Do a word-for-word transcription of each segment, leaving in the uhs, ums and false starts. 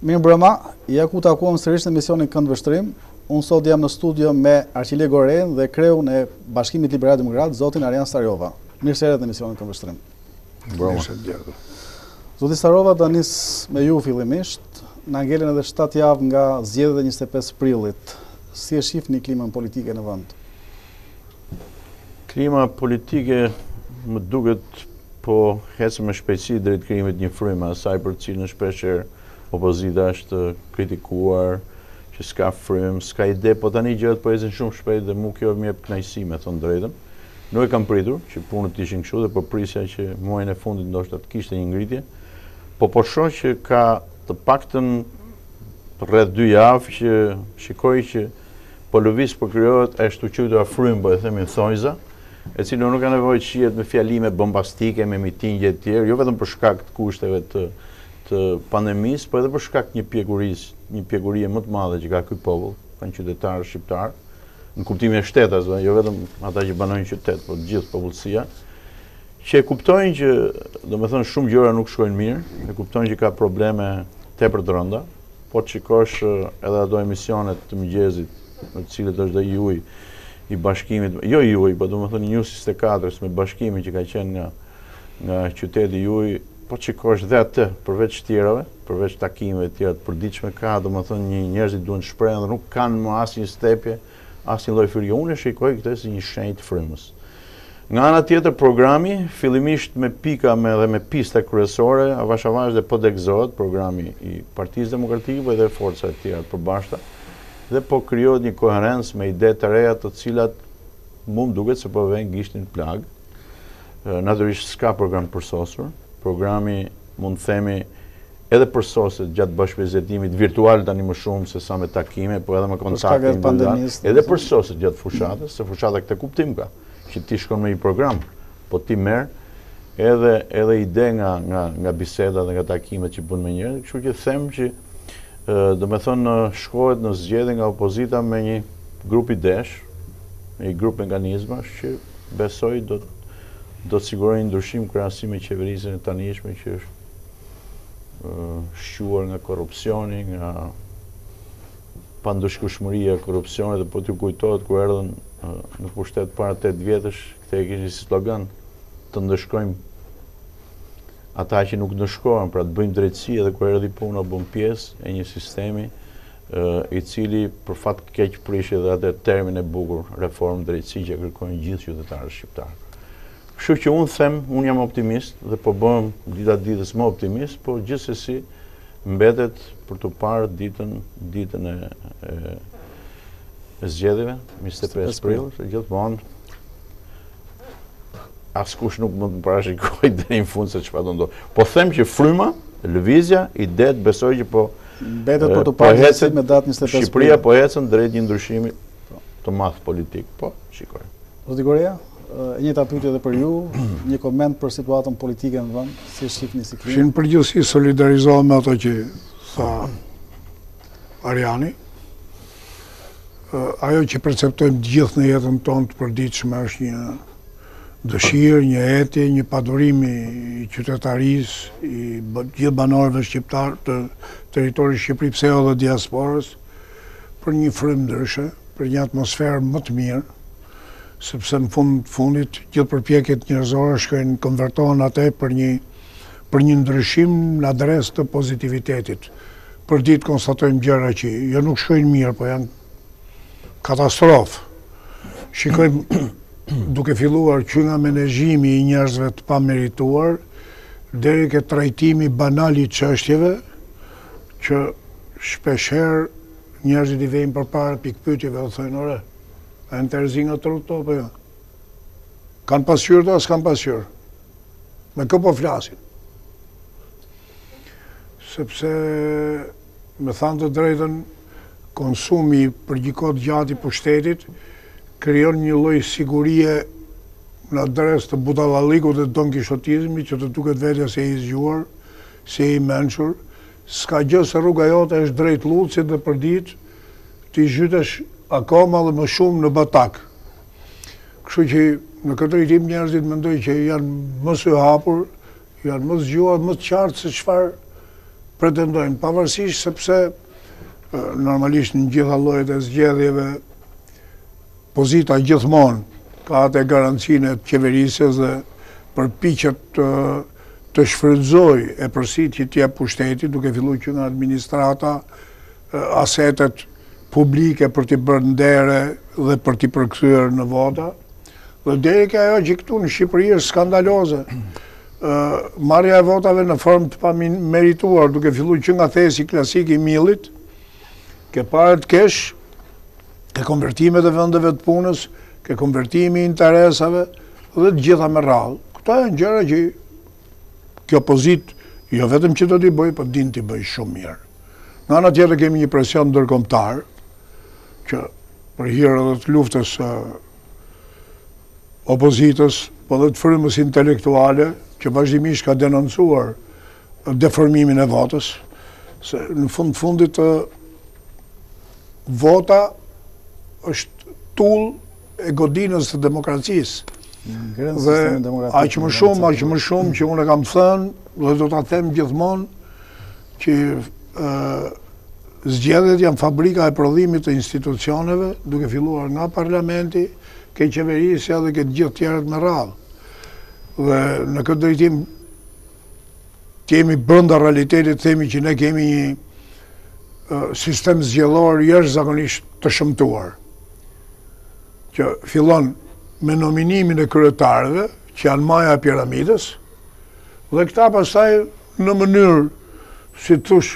Mirë mbrëma, ja ku takuam sërish në emisionin Këndvështrim. Unë sot jam në studio me Arqile Goren dhe kreun e Bashkimit Liberal Demokrat, zotin Arian Starova. Mirë se erdhët në emisionin Këndvështrim. Mirë se erdhët. Zoti Starova, do nis me ju fillimisht. Na ngelen edhe shtatë javë nga zgjedhjet e njëzet e pesë prillit. Si e shihni klimën politike në vend? Klima politike më duket po hecë me shpejtësi drejt krijimit një frymë asaj për cilën shpeshherë opozita është kritikuar, që s'ka frym, s'ka ide, po tani gjërat po ecin shumë shpejt dhe mu kjo më jep kënaqësi, me thënë drejtën. Nuk e kam pritur që punët ishin kështu dhe po prisja që muajin e fundit ndoshta të kishte një ngritje. Po po shoh që ka të paktën rreth dy javë që shikoj që po lëviz po krijohet e ashtu quajtura frym, po e themi thonjza, e cila nuk ka nevojë të shihet me fjalime bombastike, me mitingje të tjerë, jo vetëm për shkak të kushteve të të pandemisë, po edhe për shkak një pjekurisë, një pjekurie më të madhe që ka ky popull, kanë qytetarë shqiptar, në kuptimin e shtetas, jo vetëm ata që banojnë qytet, po të gjithë popullsia, që e kuptojnë që, domethënë, shumë gjëra nuk shkojnë mirë, e kuptojnë që ka probleme tepër të rënda, po të shikosh edhe ato emisionet të mëngjesit, në të cilët është dhe juaj i bashkimit, jo juaj, po domethënë News njëzet e katër me bashkimin që ka qenë nga nga qyteti juaj, po qikosh dhe atë, përveç tjerave, përveç takimeve të tjera të përditshme, ka domethënë një njerëzit duhen të shprehen dhe nuk kanë më asnjë stepje, asnjë lloj fyrie. Unë e shikoj këtë si një shenjë të frymës. Nga ana tjetër, programi fillimisht me pika me dhe me pista kryesore, avash avash dhe po dekzohet programi i Partisë Demokratike, po edhe forcave të tjera të përbashkëta, dhe po krijohet një koherencë me ide të reja, të cilat mu më duket se po vënë gishtin plag. Natyrisht s'ka program përsosur. Programi mund të themi edhe përsoset gjatë bashkëbisedimit virtual tani më shumë se sa me takime, po edhe me kontakte individuale, edhe përsoset gjatë fushatës, se fushata këtë kuptim ka, që ti shkon me një program, po ti merr edhe edhe ide nga nga nga biseda dhe nga takimet që bën me njerëz, kështu që them që do të thonë shkohet në zgjedhje nga opozita me një grup idesh, me një grup mekanizmash që besoj do të do të sigurojnë ndryshim krahasim me qeverisjen e tanishme që është uh, shquar nga korrupsioni, nga pandëshkueshmëria e korrupsionit, dhe po t'ju kujtohet kur erdhën uh, në pushtet para tetë vjetësh, këte e kishin si slogan të ndëshkojmë ata që nuk ndëshkohen, pra të bëjmë drejtësi, edhe kur erdhi puna bëm pjesë e një sistemi uh, i cili për fat keq prishi edhe atë termin e bukur, reformë drejtësi që kërkojnë gjithë qytetarët shqiptarë. Kështu që unë them, unë jam optimist dhe po bëhem dita ditës më optimist, po gjithsesi mbetet për të parë ditën ditën e, e, e zgjedhjeve, njëzet e pesë prill, se gjithmonë askush nuk mund të parashikojë deri në fund se çfarë do ndodhë. Po them që fryma, lëvizja, idet, besoj që po mbetet për të parë po me datën njëzet e pesë Shqipëria po ecën drejt një ndryshimi të madh politik, po shikoj. Zoti Gorea, e njëjta pyetje edhe për ju, një koment për situatën politike në vend, si shihni si klimë? Në përgjithësi solidarizohem me ato që tha Ariani. Ajo që perceptojmë gjithë në jetën tonë të përditshme është një dëshirë, një etje, një padurim i qytetarisë, i gjithë banorëve shqiptar të territorit Shqipëri, pse edhe diasporës, për një frymë ndryshe, për një atmosferë më të mirë, sepse në fund fundit gjithë përpjekjet njerëzore shkojnë konvertohen atë për një për një ndryshim në adresë të pozitivitetit. Për ditë konstatojmë gjëra që jo nuk shkojnë mirë, po janë katastrofë. Shikojmë duke filluar që nga menaxhimi i njerëzve të pamerituar deri ke trajtimi banal i çështjeve që shpeshherë njerëzit i vejnë përpara pikpyetjeve dhe thonë ore, a në të rëzi nga të rëto, për jo. Kanë pasqyrë do, s'kanë pasqyrë. Me kë po flasin. Sepse, me thanë të drejtën, konsumi për gjikot gjatë i pushtetit, krijon një lloj sigurie në adres të budallallikut dhe don kishotizmi, që të duket vetja se i zgjuar, se i mençur, s'ka gjë se rruga jote është drejt Lutësit dhe për ditë ti zhytesh akoma dhe më shumë në batak. Kështu që në këtë drejtim njerëzit mendoj që janë më sy hapur, janë më zgjuar, më të qartë se çfarë pretendojnë, pavarësisht sepse normalisht në gjitha llojet e zgjedhjeve pozita gjithmonë ka atë garancinë të qeverisjes dhe përpiqet të, të shfrytëzoj e përsit që t'jep pushtetit, duke filluar që nga administrata, asetet publike për t'i bërë ndere dhe për t'i përkthyer në vota. Dhe deri ke ajo që këtu në Shqipëri është skandaloze. Marrja e votave në formë të pamerituar, duke filluar që nga thesi klasik i millit, ke parë të kesh, ke konvertimet e vendeve të punës, ke konvertimi i interesave dhe të gjitha me radhë. Këto janë gjëra që kjo pozitë, jo vetëm që do t'i bëj, por din t'i bëj shumë mirë. Në ana tjetër kemi një presion ndërkombëtar që për hir edhe të luftës së opozitës, po dhe të frymës intelektuale, që vazhdimisht ka denoncuar deformimin e votës, se në fund fundit vota është tull e godinës të demokracisë. Dhe aq më shumë, aq më shumë që unë e kam thënë dhe do ta them gjithmonë që zgjedhjet janë fabrika e prodhimit të institucioneve, duke filluar nga parlamenti, ke qeverisja dhe ke të gjithë tjerët me radhë. Dhe në këtë drejtim kemi brenda realitetit, themi që ne kemi një sistem zgjedhor jashtëzakonisht të shëmtuar, që fillon me nominimin e kryetarëve, që janë maja e piramidës, dhe këta pastaj në mënyrë, si të thush,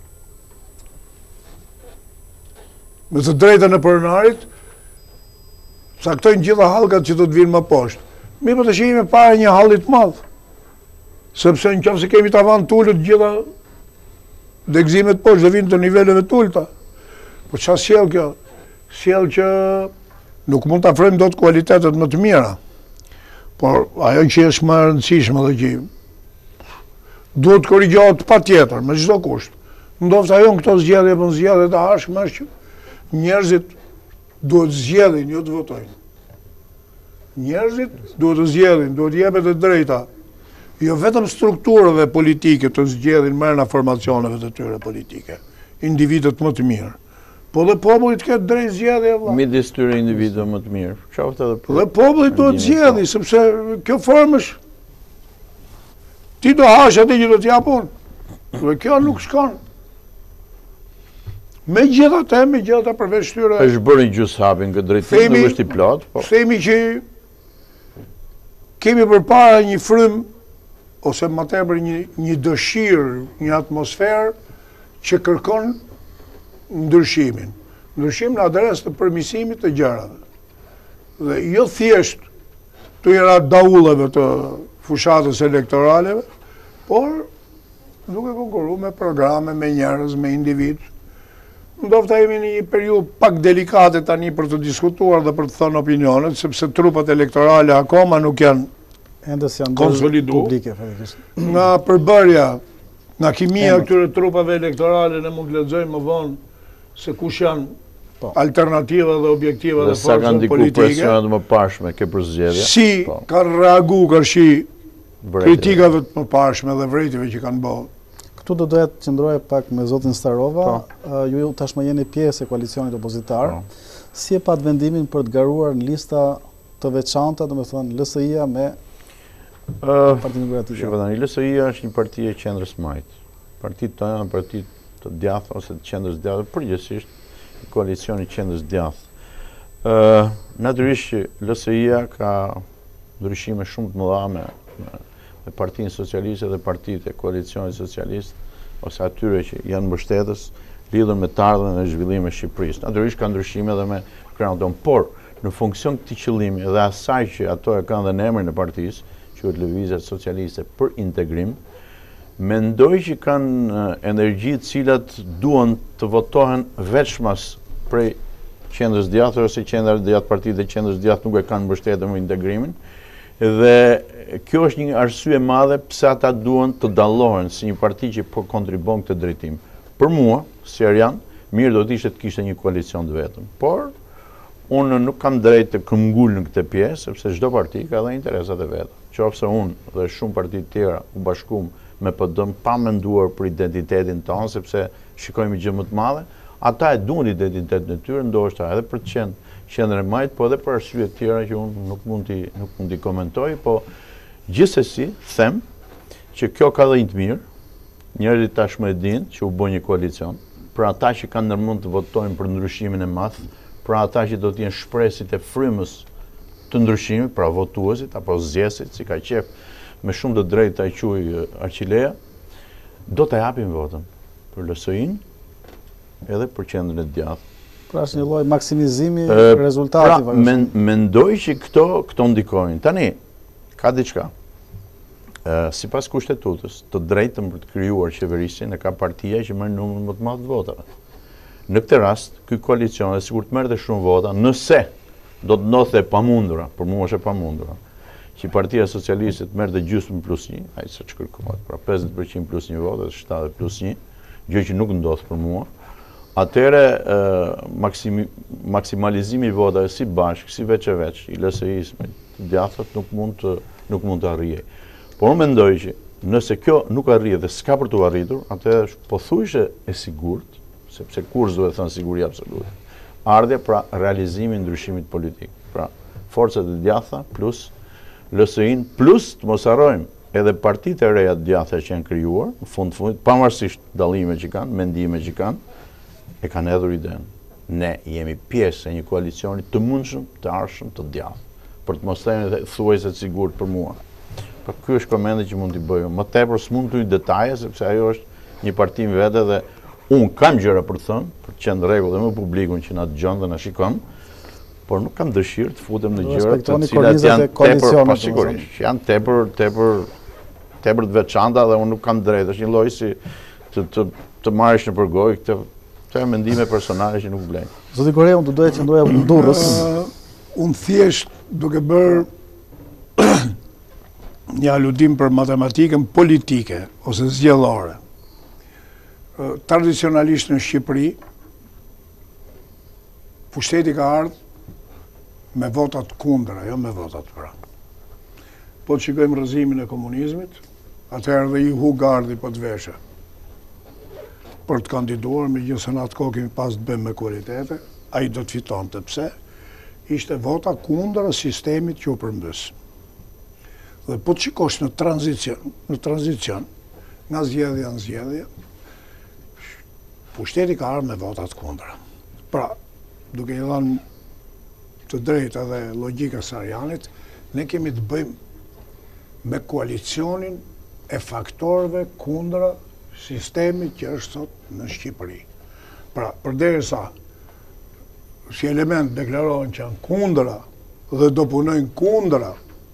me të drejtën e pronarit, saktojnë gjitha hallkat që do të vinë më poshtë. Mi po të shihim e pare një hallit madh, sepse në qoftë se kemi tavan tullët gjitha degëzimet poshtë dhe vinë të niveleve tullta. Po çfarë sjell kjo? Sjell që nuk mund të afrojmë dot kualitetet më të mira. Por ajo që është më e rëndësishme dhe që duhet korrigjohet patjetër me çdo kusht. Ndoftë ajo në këto zgjedhje apo zgjedhje të ardhshme është që njerëzit duhet zgjedhin, jo të votojnë. Njerëzit duhet të zgjedhin, duhet jepet e drejta, jo vetëm strukturave politike të zgjedhin merrna formacioneve të tyre politike, individët më të mirë. Po dhe popullit këtë drejt zgjedhje vëlla. Midis tyre individëve më të mirë. Qoftë edhe për. Dhe popullit duhet zgjedhi, sepse kjo formë është ti do hash atë që do t'japun. Dhe kjo nuk shkon. Megjithatë, megjithatë përveç tyre. Është bërë një gjysmëhapin këtë drejtim, nuk është i plot, po. Themi që kemi përpara një frym ose më tepër një një dëshirë, një atmosferë që kërkon ndryshimin. Ndryshim në adresë të përmirësimit të gjërave. Dhe jo thjesht të era daullave të fushatës elektoraleve, por duke konkurruar me programe, me njerëz, me individ. Ndofta jemi në një periudhë pak delikate tani për të diskutuar dhe për të thënë opinionet, sepse trupat elektorale akoma nuk janë konsoliduar. Nga përbërja, nga kimia e këtyre trupave elektorale ne mund të lexojmë më vonë se kush janë alternativa dhe objektiva dhe forcat politike. Dhe sa kanë ndikuar presionet më pashme ke për zgjedhja. Si kanë reaguar kërshi kritikave të mëparshme dhe vrejtjeve që kanë bërë. Këtu do doja të qëndroje pak me zotin Starova, ju tashmë jeni pjesë e koalicionit opozitar. Si e pat vendimin për të garuar në lista të veçanta, domethënë L S I-ja me Partinë Demokratike? Shikoj, L S I-ja është një parti e qendrës majt. Partitë tona janë parti të djathtë ose të qendrës djathtë, përgjithsisht koalicioni qendrës djathtë. Natyrisht që L S I-ja ka ndryshime shumë të mëdha me me Partinë Socialiste dhe partitë e koalicionit socialist, ose atyre që janë mbështetës, lidhur me të ardhmen e zhvillimit të Shqipërisë. Natyrisht ka ndryshime edhe me krahun tonë, por në funksion këtij qëllimi dhe asaj që ato e kanë dhe në emrin e partisë, quhet Lëvizja Socialiste për Integrim, mendoj që kanë energji të cilat duan të votohen vetëmas prej qendrës djathtë ose qendra djathtë, partitë e qendrës djathtë nuk e kanë mbështetur me integrimin. Dhe kjo është një arsye e madhe pse ata duan të dallohen si një parti që po kontribon këtë drejtim. Për mua, si Arian, mirë do të ishte të kishte një koalicion të vetëm. Por unë nuk kam drejt të këmgull në këtë pjesë, sepse çdo parti ka dhe interesat e veta. Qofse unë dhe shumë parti tjera u bashkum me P D-n pa menduar për identitetin tonë, sepse shikojmë gjë më të madhe, ata e duan identitetin e tyre, ndoshta edhe për të qenë qendër e majt, po edhe për arsye të tjera që unë nuk mund t'i nuk mund t'i komentoj, po gjithsesi them që kjo ka dhënë të mirë. Njerëzit tashmë e dinë që u bë një koalicion, për ata që kanë ndërmend të votojnë për ndryshimin e madh, pra ata që do t'jenë shpresit e frymës të ndryshimit, pra votuesit apo zgjesit, si ka qef me shumë të drejtë ta quaj Arqilea, do të japin votën për L S I-n edhe për qendrën e djathtë. Pra është një lloj maksimizimi e rezultatit. Pra, men, mendoj që këto këto ndikojnë. Tani ka diçka. Uh, sipas kushtetutës, të drejtën për të krijuar qeverisin e ka partia që merr numrin më të madh të votave. Në këtë rast, ky koalicion dhe sikur të merrte shumë vota, nëse do të ndodhte e pamundura, për mua është e pamundura, që Partia Socialiste të merrte gjysmë plus një, ai s'e kërkohet, pra pesëdhjetë përqind plus një votë, shtatëdhjetë plus një, gjë që nuk ndodh për mua. Atëre maksimi, maksimalizimi i votave si bashk, si veç e veç, i L S I-s me të djathtat nuk mund të nuk mund të arrijej. Por unë mendoj që nëse kjo nuk arrihet dhe s'ka për të arritur, atëherë është pothuajse e sigurt, sepse kurs duhet thënë siguri absolute. Ardhja pra realizimi i ndryshimit politik. Pra forcat e djathta plus L S I-n plus të mos harrojmë edhe partitë e reja të djathta që janë krijuar, në fund fundit, pavarësisht dallimeve që kanë, mendime që kanë, e kanë hedhur idenë. Ne jemi pjesë e një koalicioni të mundshëm, të arshëm, të djathtë, për të mos thënë thuajse të sigurt për mua. Po ky është komendi që mund t'i bëj. Më tepër s'mund të hyj detaje sepse ajo është një parti vetë dhe unë kam gjëra për të thënë, për të qenë rregull dhe me publikun që na dëgjon dhe na shikon, por nuk kam dëshirë të futem në gjëra të cilat janë tepër pasigurisht, janë tepër tepër tepër të veçanta dhe unë nuk kam drejtë. Është një lloj si të të të marrësh në përgojë këtë këto mendime personale që nuk vlen. Zoti Gorea, unë do doja të qëndroja në Durrës. Unë thjesht duke bërë një aludim për matematikën politike ose zgjedhore. Tradicionalisht në Shqipëri, pushteti ka ardhur me votat kundra, jo me votat pra. Po të shikojmë rrëzimin e komunizmit, atëherë dhe i hu gardi po të veshe për të kandiduar, me gjithë në atë kohë kemi pas të bëjmë me kualitete, a i do të fiton të pse, ishte vota kundra sistemit që u përmbys. Dhe po të shikosh në tranzicion, në tranzicion, nga zgjedhja në zgjedhje, pushteti ka ardhur me votat kundra. Pra, duke i dhënë të drejtë edhe logjika së Arianit, ne kemi të bëjmë me koalicionin e faktorëve kundra sistemit që është sot në Shqipëri. Pra, përderisa si element deklarohen që janë kundra dhe do punojnë kundra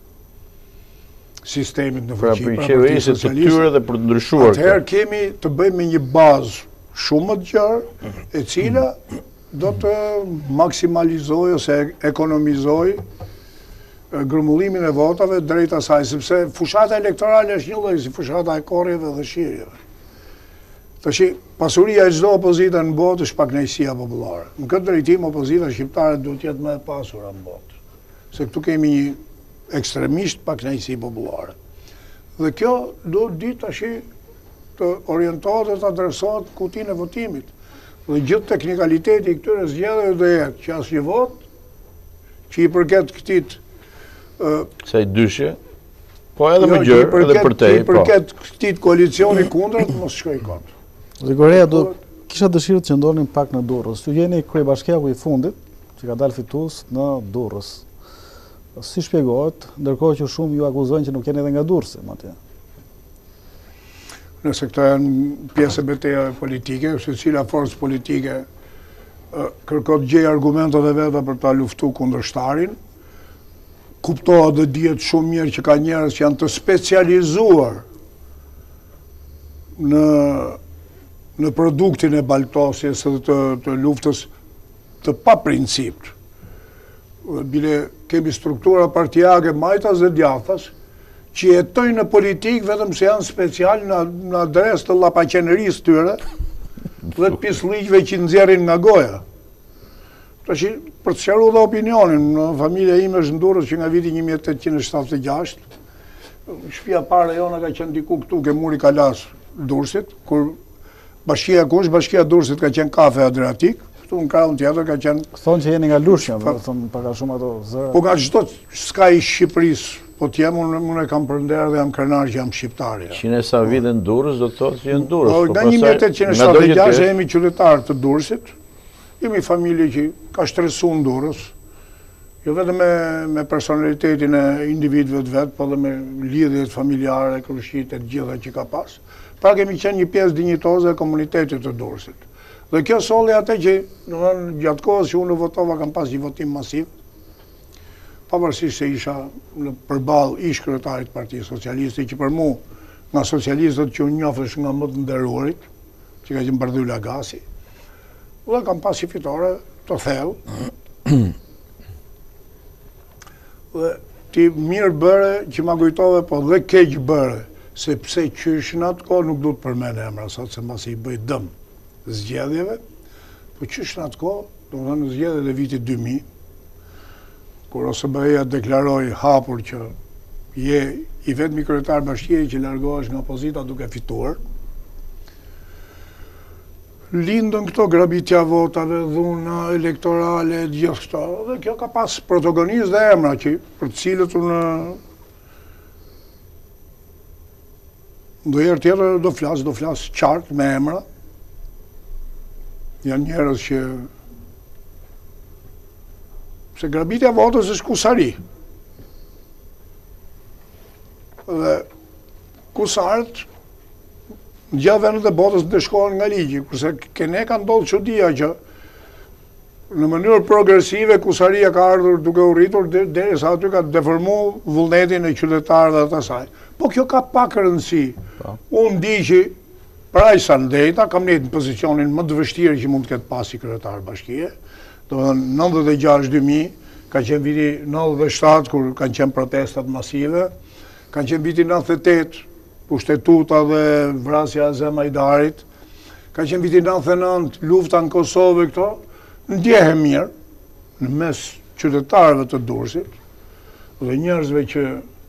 sistemit në fuqi, pra për qeverisë të tyre dhe për të ndryshuar. Atëherë kemi të bëjmë me një bazë shumë më të gjerë, e cila do të maksimalizoj ose ekonomizoj grumullimin e votave drejt asaj, sepse fushata elektorale është një lloj si fushata e korrjeve dhe shirjeve. Tash pasuria e çdo opozite në botë është pakënaqësia popullore. Në këtë drejtim opozita shqiptare duhet të jetë më e pasura në botë. Se këtu kemi një ekstremisht pakënaqësi popullore. Dhe kjo duhet ditë tash të orientohet dhe të adresohet kutinë e votimit. Dhe gjithë teknikaliteti i këtyre zgjedhjeve do jetë që asnjë vot që i përket këtit sa i dyshje, po edhe më gjërë, edhe për te, po. I përket këtit koalicioni kundër, mos shkoj kot. Zoti Gorea, do kisha dëshirë të qëndronim pak në Durrës. Ju jeni kryebashkiaku i fundit që ka dalë fitues në Durrës. Si shpjegohet, ndërkohë që shumë ju akuzojnë që nuk jeni edhe nga Durrësi, madje. Nëse këto janë pjesë e betejave politike, secila forcë politike kërkon gjej argumentet e veta për ta luftuar kundërshtarin, kuptohet dhe dihet shumë mirë që ka njerëz që janë të specializuar në në produktin e baltosjes dhe të, të luftës të pa princip. Bile kemi struktura partijake majtas dhe djathtas që jetojnë në politikë vetëm se janë special në, në adres të llapaqenerisë tyre dhe të pisliqve që nxjerrin nga goja. Tash, për të sqaruar dhe opinionin, në familja ime është në Durrës që nga viti një mijë e tetëqind e shtatëdhjetë e gjashtë, shtëpia pare jona ka qenë diku këtu ke muri Kalas Durrësit, kur bashkia kush, bashkia Durrësit ka qenë kafe Adriatik, këtu në krahun tjetër ka qenë. Thonë që jeni nga Lushnja, do të thonë pak a shumë ato zëra. Po nga çdo skaj i Shqipërisë, po të jam unë unë e kam përnder dhe jam krenar që jam shqiptar. Qine sa vite në Durrës do të thotë që jenë Durrës. Po nga një mijë e tetëqind e shtatëdhjetë e gjashtë jemi qytetar të Durrësit. Jemi familje që ka shtresuar në Durrës. Jo vetëm me, me personalitetin e individëve të vetë, po dhe me lidhjet familjare, krushit e gjitha që ka pas. Pra kemi qenë një pjesë dinjitoze e komunitetit të Durrësit. Dhe kjo solli atë që, domethënë, gjatë kohës që unë votova kam pas një votim masiv, pavarësisht se isha në përballë ish kryetarit të Partisë Socialiste, që për mua, nga socialistët që unë njohësh nga më të nderuarit, që ka qenë Bardhyl Agasi, dhe kam pas një fitore të thellë. Dhe ti mirë bëre që ma kujtove, po dhe keq bëre, sepse qysh në atë kohë nuk du të përmene emra, sot se mbasi i bëj dëm zgjedhjeve, po qysh në atë kohë, do më thënë zgjedhjet e vitit dy mijë, kur O S B E-ja deklaroi hapur që je i vetmi kryetar bashkie që largohesh nga opozita duke fituar, lindën këto grabitja votave, dhuna elektorale, gjithë këto, dhe kjo ka pas protagonist dhe emra që për të cilët unë ndonjëherë tjetër do flas, do flas qartë me emra. Janë njerëz që se grabitja votës është kusari. Dhe kusarët në gjithë vendet e botës të shkohen nga ligji, kurse kene ka ndodhur çudia që në mënyrë progresive kusaria ka ardhur duke u rritur derisa aty ka deformuar vullnetin e qytetarëve të asaj. Po kjo ka pak rëndësi. Unë di që pra i sa ndeta, kam nejtë në pozicionin më të vështirë që mund të ketë pasi kryetar bashkie. Do të thënë nëntëdhjetë e gjashtë dy mijë, ka qenë viti nëntëdhjetë e shtatë kur kanë qenë protestat masive, kanë qenë viti nëntëdhjetë e tetë pushtetuta dhe vrasja e Zemajdarit, ka qenë viti nëntëdhjetë e nëntë, lufta në Kosovë këto, ndjehem mirë në mes qytetarëve të Durrësit dhe njerëzve që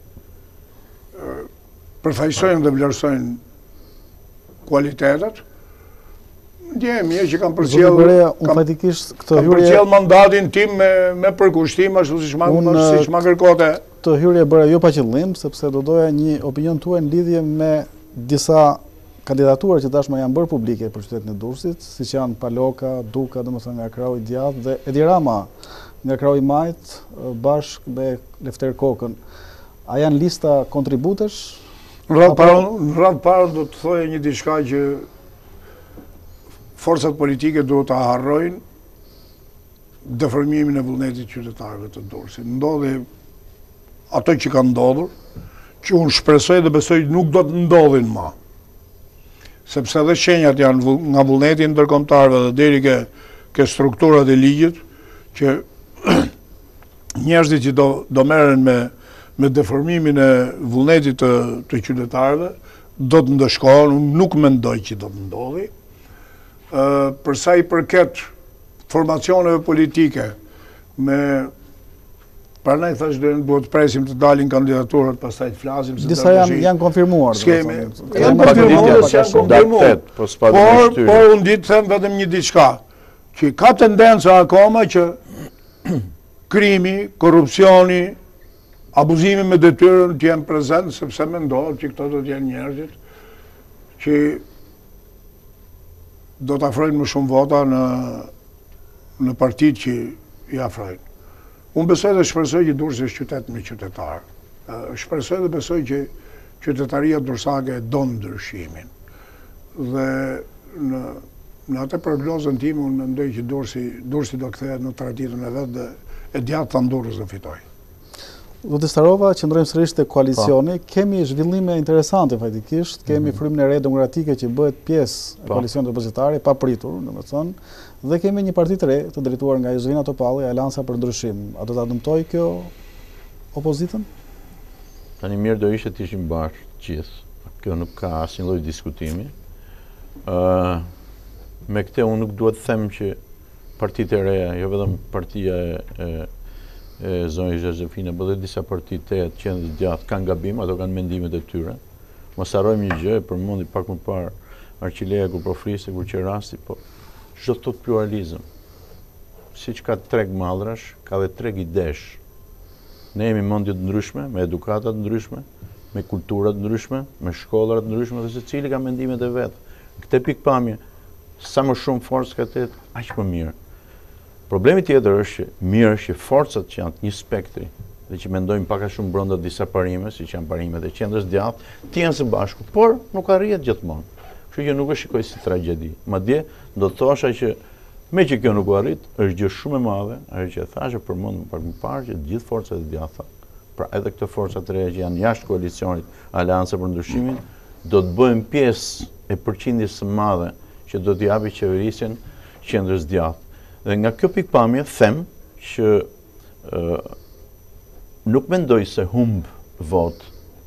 përfaqësojnë dhe vlerësojnë kualitetet, ndjehem mirë që kam përcjellë kam përcjellë mandatin tim me me përkushtim ashtu siç ma siç ma kërkote. Të hyrje bëra jo pa qëllim, sepse do doja një opinion tuaj në lidhje me disa kandidatuar që tashmë janë bërë publike për qytetin e Durrësit, siç janë Paloka, Duka, domethënë nga krahu i djathtë dhe Edi Rama nga krahu i majt bashkë me Lefter Kokën. A janë lista kontributesh? Në radhë parë, në radhë parë do të thoje një diçka që forcat politike duhet ta harrojnë deformimin e vullnetit qytetarëve të Durrësit. Ndodhi ato që kanë ndodhur, që unë shpresoj dhe besoj nuk do të ndodhin më. Sepse edhe shenjat janë nga vullneti ndërkombëtarëve dhe deri ke, ke strukturat e ligjit, që njerëzit që do, do merren me, me deformimin e vullnetit të, të qytetarëve, do të ndëshkohen, unë nuk mendoj që do të ndodhi. Uh, përsa i përket formacioneve politike, me Prandaj thash do duhet të presim të dalin kandidaturat, pastaj të flasim se disa janë janë konfirmuar. Skemi. Janë konfirmuar, janë konfirmuar. Po s'pa Por, por unë di të them vetëm një diçka, që ka tendenca akoma që krimi, korrupsioni, abuzimi me detyrën të jenë prezent, sepse mendohet që këto do të jenë njerëzit që do të afrojnë më shumë vota në në partitë që i afrojnë. Unë besoj dhe shpresoj që Durrësi është qytet me qytetar. Shpresoj dhe besoj që qytetaria durrësake don ndryshimin. Dhe në, në atë prognozën time unë mendoj që Durrësi, Durrësi do kthehet në traditën e vet dhe e djathta në Durrës do fitoj. Zoti Starova, qëndrojmë sërish te koalicioni, pa. Kemi zhvillime interesante faktikisht, kemi mm-hmm. frymën e re demokratike që bëhet pjesë e koalicionit opozitare, pa pritur, domethënë, dhe kemi një parti të re të drejtuar nga Jozefina Topalli, Alanca për Ndryshim. A do ta dëmtoj kjo opozitën? Tani mirë do ishte të ishim bashkë gjithë. Kjo nuk ka asnjë lloj diskutimi. Ë uh, me këtë unë nuk duhet të them që partitë e reja, jo vetëm partia e, e zonjës Zhezefine, por edhe disa partitë e qendrës djathtë kanë gabim, ato kanë mendimet e tyre. Mos harrojmë një gjë, përmendi pak më parë Arqileja kur po fliste, kur që rasti, po çdo thot pluralizëm. Siç ka treg mallrash, ka dhe treg idesh. Ne jemi mendje të ndryshme, me edukata të ndryshme, me kultura të ndryshme, me shkolla të ndryshme, dhe secili ka mendimet e vet. Këtë pikpamje, sa më shumë forcë ka të aq më mirë. Problemi tjetër është që mirë është që forcat që janë të një spektri dhe që mendojnë pak a shumë brenda disa parime, siç janë parimet e qendrës djathtë, të jenë së bashku, por nuk arrihet gjithmonë. Kështu që nuk e shikoj si tragjedi. Madje do të thosha që me që kjo nuk u arrit, është gjë shumë e madhe, ajo që thashë përmend pak më parë që të gjithë forcat e djathta, pra edhe këto forca të reja që janë jashtë koalicionit Aleanca për Ndryshimin, do të bëhen pjesë e përqindjes së madhe që do t'i japi qeverisjen qendrës djathtë. Dhe nga kjo pikpamje them që uh, nuk mendoj se humb vot.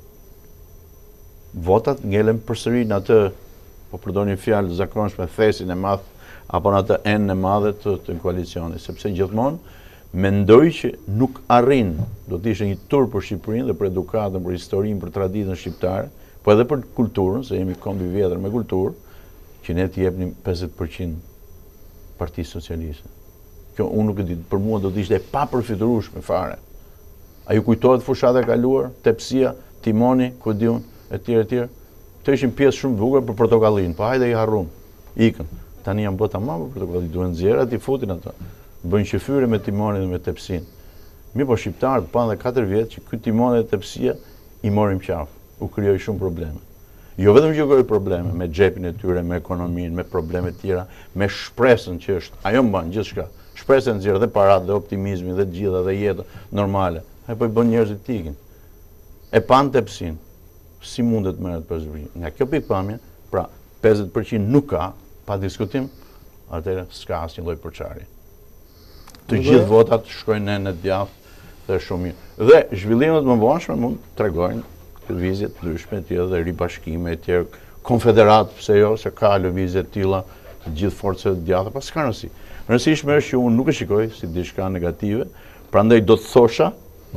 Votat ngelen përsëri në atë, po përdor një fjalë zakonshme, thesin e madh apo në atë enë e madhe të, të koalicionit, sepse gjithmonë mendoj që nuk arrin, do të ishte një tur për Shqipërinë dhe për edukatën, për historinë, për traditën shqiptare, po edhe për kulturën, se jemi kombi vjetër me kulturë, që ne t'i jepnim pesëdhjetë përqind Partisë Socialiste. Kjo unë nuk e di, për mua do të ishte e papërfitueshme fare. A ju kujtohet fushata e kaluar, Tepsia, Timoni, ku diun, etj etj. Të ishin pjesë shumë bukur për portokallin, po hajde i harrum, ikën. Tani janë bota më për portokallin, duhen nxjerrat i futin ato. Bëjnë qyfyre me Timonin dhe me Tepsin. Mi po shqiptarët pan dhe katër vjet që ky Timoni dhe Tepsia i morim qafë, u krijoi shumë probleme. Jo vetëm që krijoi probleme me xhepin e tyre, me ekonominë, me probleme tjera, me shpresën që është, ajo mban gjithçka. Shpresën nxjerr dhe paratë dhe optimizmin dhe gjitha dhe jeta normale. Ai po i bën njerëzit të ikin. E pan Tepsin. Si mundet të merret për zhvillim? Nga kjo pikpamje, pra pesëdhjetë përqind nuk ka, pa diskutim, atëherë s'ka asnjë lloj përçarje. Të gjithë votat shkojnë në djathtë dhe shumë mirë. Dhe zhvillimet më vonë mund të tregojnë lëvizje të ndryshme, të tjera dhe ribashkime e tjerë, konfederat, pse jo, se ka lëvizje të tilla të gjithë forcave të djathta, pas ka rëndësi. Rëndësishme është që unë nuk e shikoj si diçka negative, prandaj do të thosha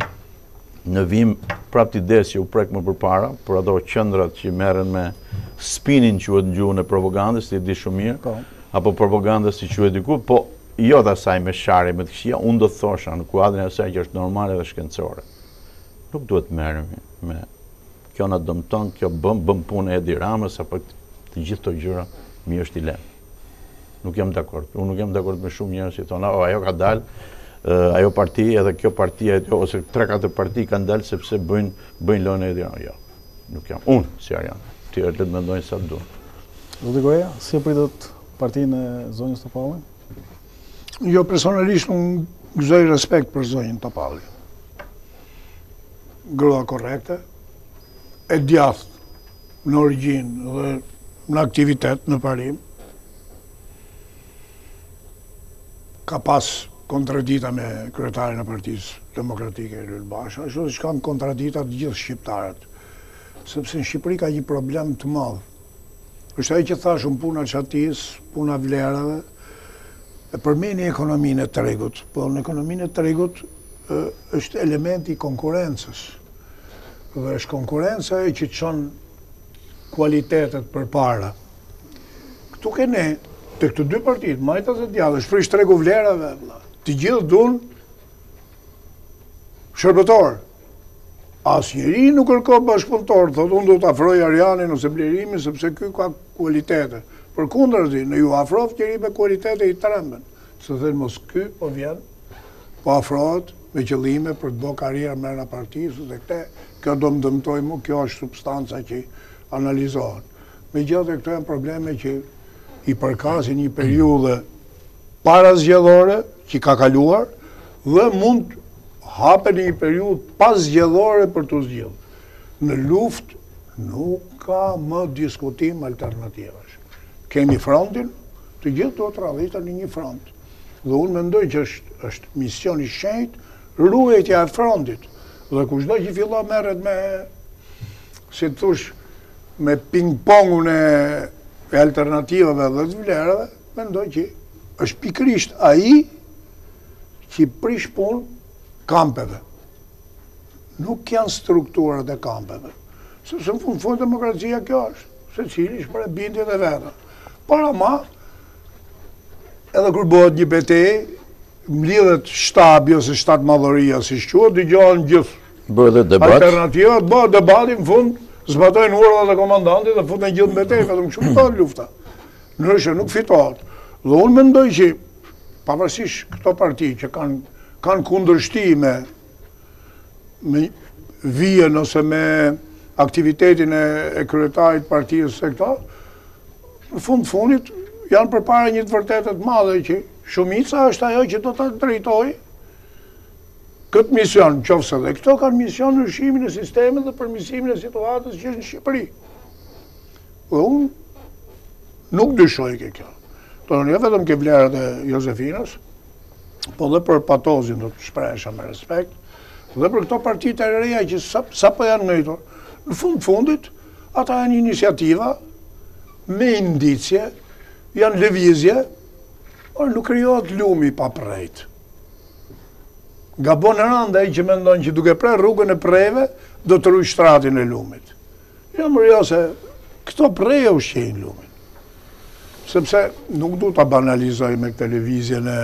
në vim prapë idesë që u prek më përpara, për ato qendrat që merren me spinin quhet në gjuhën e propagandës, ti di shumë mirë, apo propagandës si quhet diku, po jo dhe asaj me sharje, me të këqija, unë do të thosha në kuadrin e asaj që është normale dhe shkencore. Nuk duhet të merremi me kjo na dëmton, kjo bëm bëm punë e Edi Ramës apo të gjithë këto gjëra, mi është i lehtë. Nuk jam dakord. Unë nuk jam dakord me shumë njerëz që thonë, "Oh, ajo ka dalë, uh, ajo parti edhe kjo parti ose tre katër parti kanë dalë sepse bëjnë bëjnë lënë Edi Ramës." Jo. Nuk jam unë si Arian. Ti e le të mendojnë sa duan. Zoti Gorea, si e pritet partinë e zonjës Topalli? Jo, personalisht unë gëzoj respekt për zonjën Topalli. Grua korrekte, e djathtë në origjinë dhe në aktivitet, në parim. Ka pas kontradita me kryetarin e Partisë Demokratike Ilir Basha, ashtu që kanë kontradita të gjithë shqiptarët. Sepse në Shqipëri ka një problem të madh. Është ai që thash unë, puna çatis, puna vlerave, e përmeni ekonominë e tregut, po në ekonominë e tregut është elementi i konkurrencës. Dhe është konkurenca e që çon kualitetet përpara. Këtu ke ne, të këtu dy partitë, majtas e djathtë, është frish tregu vlerave, të gjithë duan shërbëtor. Asnjëri nuk kërkon bashkëpunëtor, thotë unë do të afroj Arianin ose Blerimin sepse ky ka kualitete. Përkundërzi, në ju afrof njëri me kualitete i trembën. Se thënë mos ky po vjen, po afrohet me qëllime për të bërë karrierë brenda partisë dhe këtë, kjo do më dëmtoj mu, kjo është substanca që analizohet. Megjithatë këto janë probleme që i përkasin një periudhë para zgjedhore që ka kaluar dhe mund hapen një periudhë pas zgjedhore për të zgjidhur. Në luftë nuk ka më diskutim alternativash. Kemi frontin, të gjithë do të radhiten në një front. Dhe unë mendoj që është, është mision i shenjtë ruajtja e frontit. Dhe kushdo që fillon merret me, si të thush, me ping-pongun e, e alternativave dhe të vlerave, mendoj që është pikërisht ai që prish punë kampeve. Nuk janë strukturat e kampeve. Sepse në fund fund demokracia kjo është. Se cili shpër e bindjet e veta. Para ma, edhe kur bëhet një betejë, mlidhet shtabi ose shtatë madhëria, si shquat, dëgjohen gjithë. Bëhet debat. Alternativat, bëhet debati, në fund, zbatojnë urdhat e komandantit dhe futen gjithë në betejë, vetëm kështu fitohet lufta. Ndryshe nuk fitohet. Dhe unë mendoj që pavarësisht këto parti që kanë kanë kundërshti me me vijen ose me aktivitetin e, e kryetarit partijës se këto, në fund fundit janë përpara një të vërtetet madhe që shumica është ajo që do të drejtoj këtë mision, qofse dhe këto kanë mision në rëshimin e sistemit dhe përmirësimin e situatës që është në Shqipëri. Dhe unë nuk dyshoj ke kjo. Të në jo vetëm ke vlerët e Jozefinës, po dhe për Patozin do të shpresha me respekt, dhe për këto partit e reja që sa, sa po janë ngritur, në fund fundit, ata janë iniciativa, me indicje, janë lëvizje, por nuk krijohet lumi pa prejt. Gabon e randa i që mendon që duke prej rrugën e prejve, do të rruj shtratin e lumit. Jo më rjo se këto preje ushqejnë lumin. Sepse nuk du të banalizoj me këtë lëvizjen e,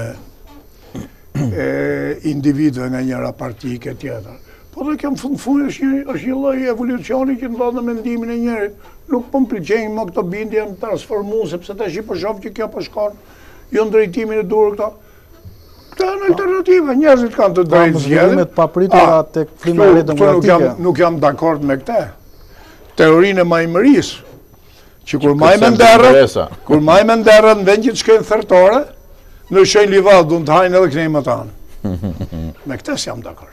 e individve nga njëra partike tjetër. Po dhe kjo në fund fund është një, është një lloj evolucioni që ndodh në mendimin e njerit. Nuk po më pëlqejnë më këto bindje në transformu, sepse tash i po shoh që kjo po shkon jo në drejtimin e dur këto. Këto janë alternativa, njerëzit kanë të drejtë zgjedhje. Pa papritura tek fryma e demokratike. Nuk jam nuk jam dakord me këtë. Teorinë e majmërisë, që kur majmë nderrën, kur majmë nderrën në vend që të shkojnë thertore, në shojnë livad, do të hajnë edhe kënejmë tanë. Me këtë s'jam dakord.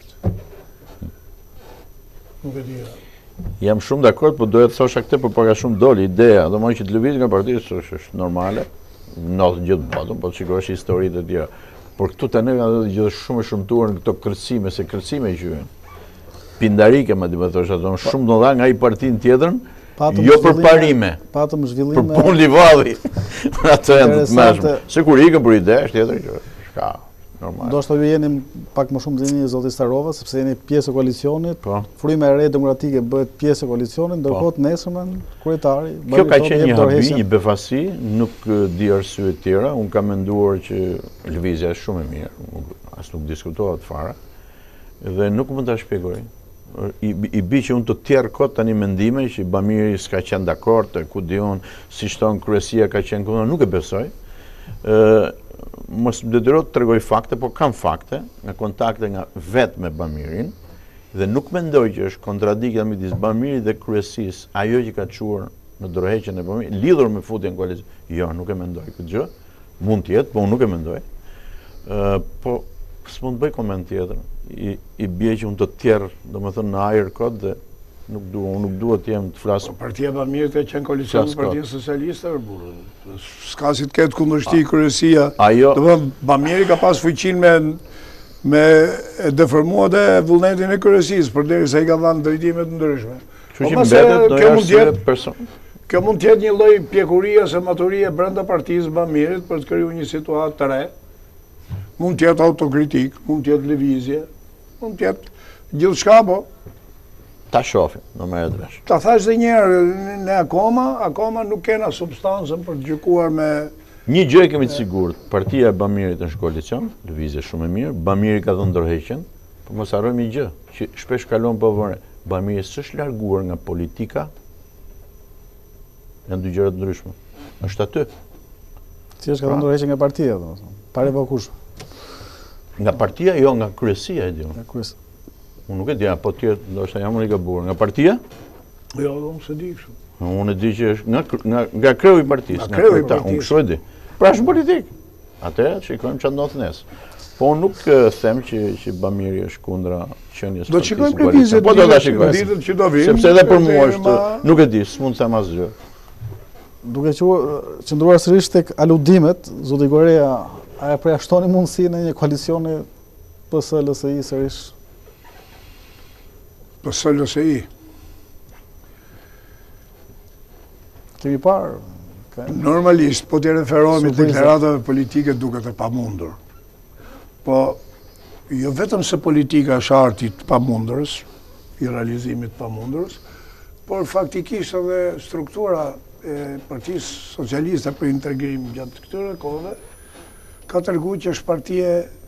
Nuk e di. Jam shumë dakord, po doja të thosha këtë, por pak a shumë doli ideja, domethënë që të lëviz nga partia është normale, në gjithë botën, po shikosh historitë e tjera. Por këtu tani kanë gjithë shumë e shumtuar në këto kërcime, se kërcime quhen. Pindarike, më duhet të thosh ato, shumë do dha nga i partin tjetrën, jo për parime. Patëm zhvillime. Për punë livadhi. Ato janë të mëshme. Se kur ikën për ide, është tjetër që shka. Do shto ju jeni pak më shumë zini zoti Starova, sepse jeni pjesë e koalicionit, fryma e re demokratike bëhet pjesë e koalicionit, ndërkohë nesërmen kryetari. Kjo ka qenë një habi, një befasi, nuk di arsye të tjera, unë kam menduar që lëvizja është shumë e mirë, as nuk diskutohet fare, dhe nuk mund ta shpjegoj. I, i bi që unë të tjerë kot tani mendime që Bamiri s'ka qenë dakord, ku di unë, si shton kryesia ka qenë kundër, nuk e besoj. Mos më detyroj të tregoj fakte, por kam fakte nga kontakte nga vetë me Bamirin dhe nuk mendoj që është kontradikta midis Bamirit dhe kryesisë ajo që ka çuar në dorëheqjen e Bamirit lidhur me futjen koalicion. Jo, nuk e mendoj këtë gjë. Mund të jetë, po unë nuk e mendoj. Ë, po s'mund të bëj koment tjetër. I, i bie që unë të tjerë, domethënë në ajër kod dhe nuk dua, unë nuk dua të jem të flas. Partia e Bamirit ka qenë koalicion me Partinë Socialiste, burr. S'ka si të ketë kundërshti kryesia. Domethënë Bamiri ka pas fuqinë me me e deformuar dhe vullnetin e kryesisë, përderisa i ka dhënë drejtime të ndryshme. Kështu që mbetet do të jetë person. Kjo mund të jetë një lloj pjekurie ose maturie brenda partisë Bamirit për të krijuar një situatë të re. Mund të jetë autokritik, mund të jetë lëvizje, mund të jetë gjithçka, po ta shohim, në merret vesh. Ta thash dhe një herë, ne akoma, akoma nuk kena substancën për të gjykuar me. Një gjë e kemi të sigurt, partia e Bamirit është koalicion, lëvizje shumë e mirë, Bamiri ka dhënë ndërheqjen, por mos harrojmë një gjë, që shpesh kalon pa vënë. Bamiri s'është larguar nga politika. Janë dy gjëra të ndryshme. Është aty. Si është ka dhënë ndërheqje nga partia, domethënë. Pa revokush. Nga partia, jo nga kryesia e di unë. Nga kryesia. Unë nuk e di, apo tjerë, ndoshta jam unë i gabuar. Nga partia? Jo, unë se di kështu. Unë e di që është nga nga nga kreu i partisë, nga kreu i partisë. Unë kështu e di. Pra është politik. Atëherë shikojmë çfarë ndodh nesër. Po unë nuk them që që Bamiri është kundra qenies. Do të shikojmë lëvizjet, po do ta shikojmë. Ditët që do vinë. Sepse edhe për mua është, nuk e di, s'mund të them asgjë. Duke qëndruar sërish tek aludimet, zoti Gorea, a e përjashtoni mundësinë e një koalicioni P S L S I sërish? P S L S I. Kemi parë Normalisht, po të referohemi të deklaratave politike duket e pamundur. Po, jo vetëm se politika është arti të pamundurës, i realizimit të pamundurës, por faktikisht edhe struktura e Partisë Socialiste për integrim gjatë këtyre kohëve ka treguar që është partie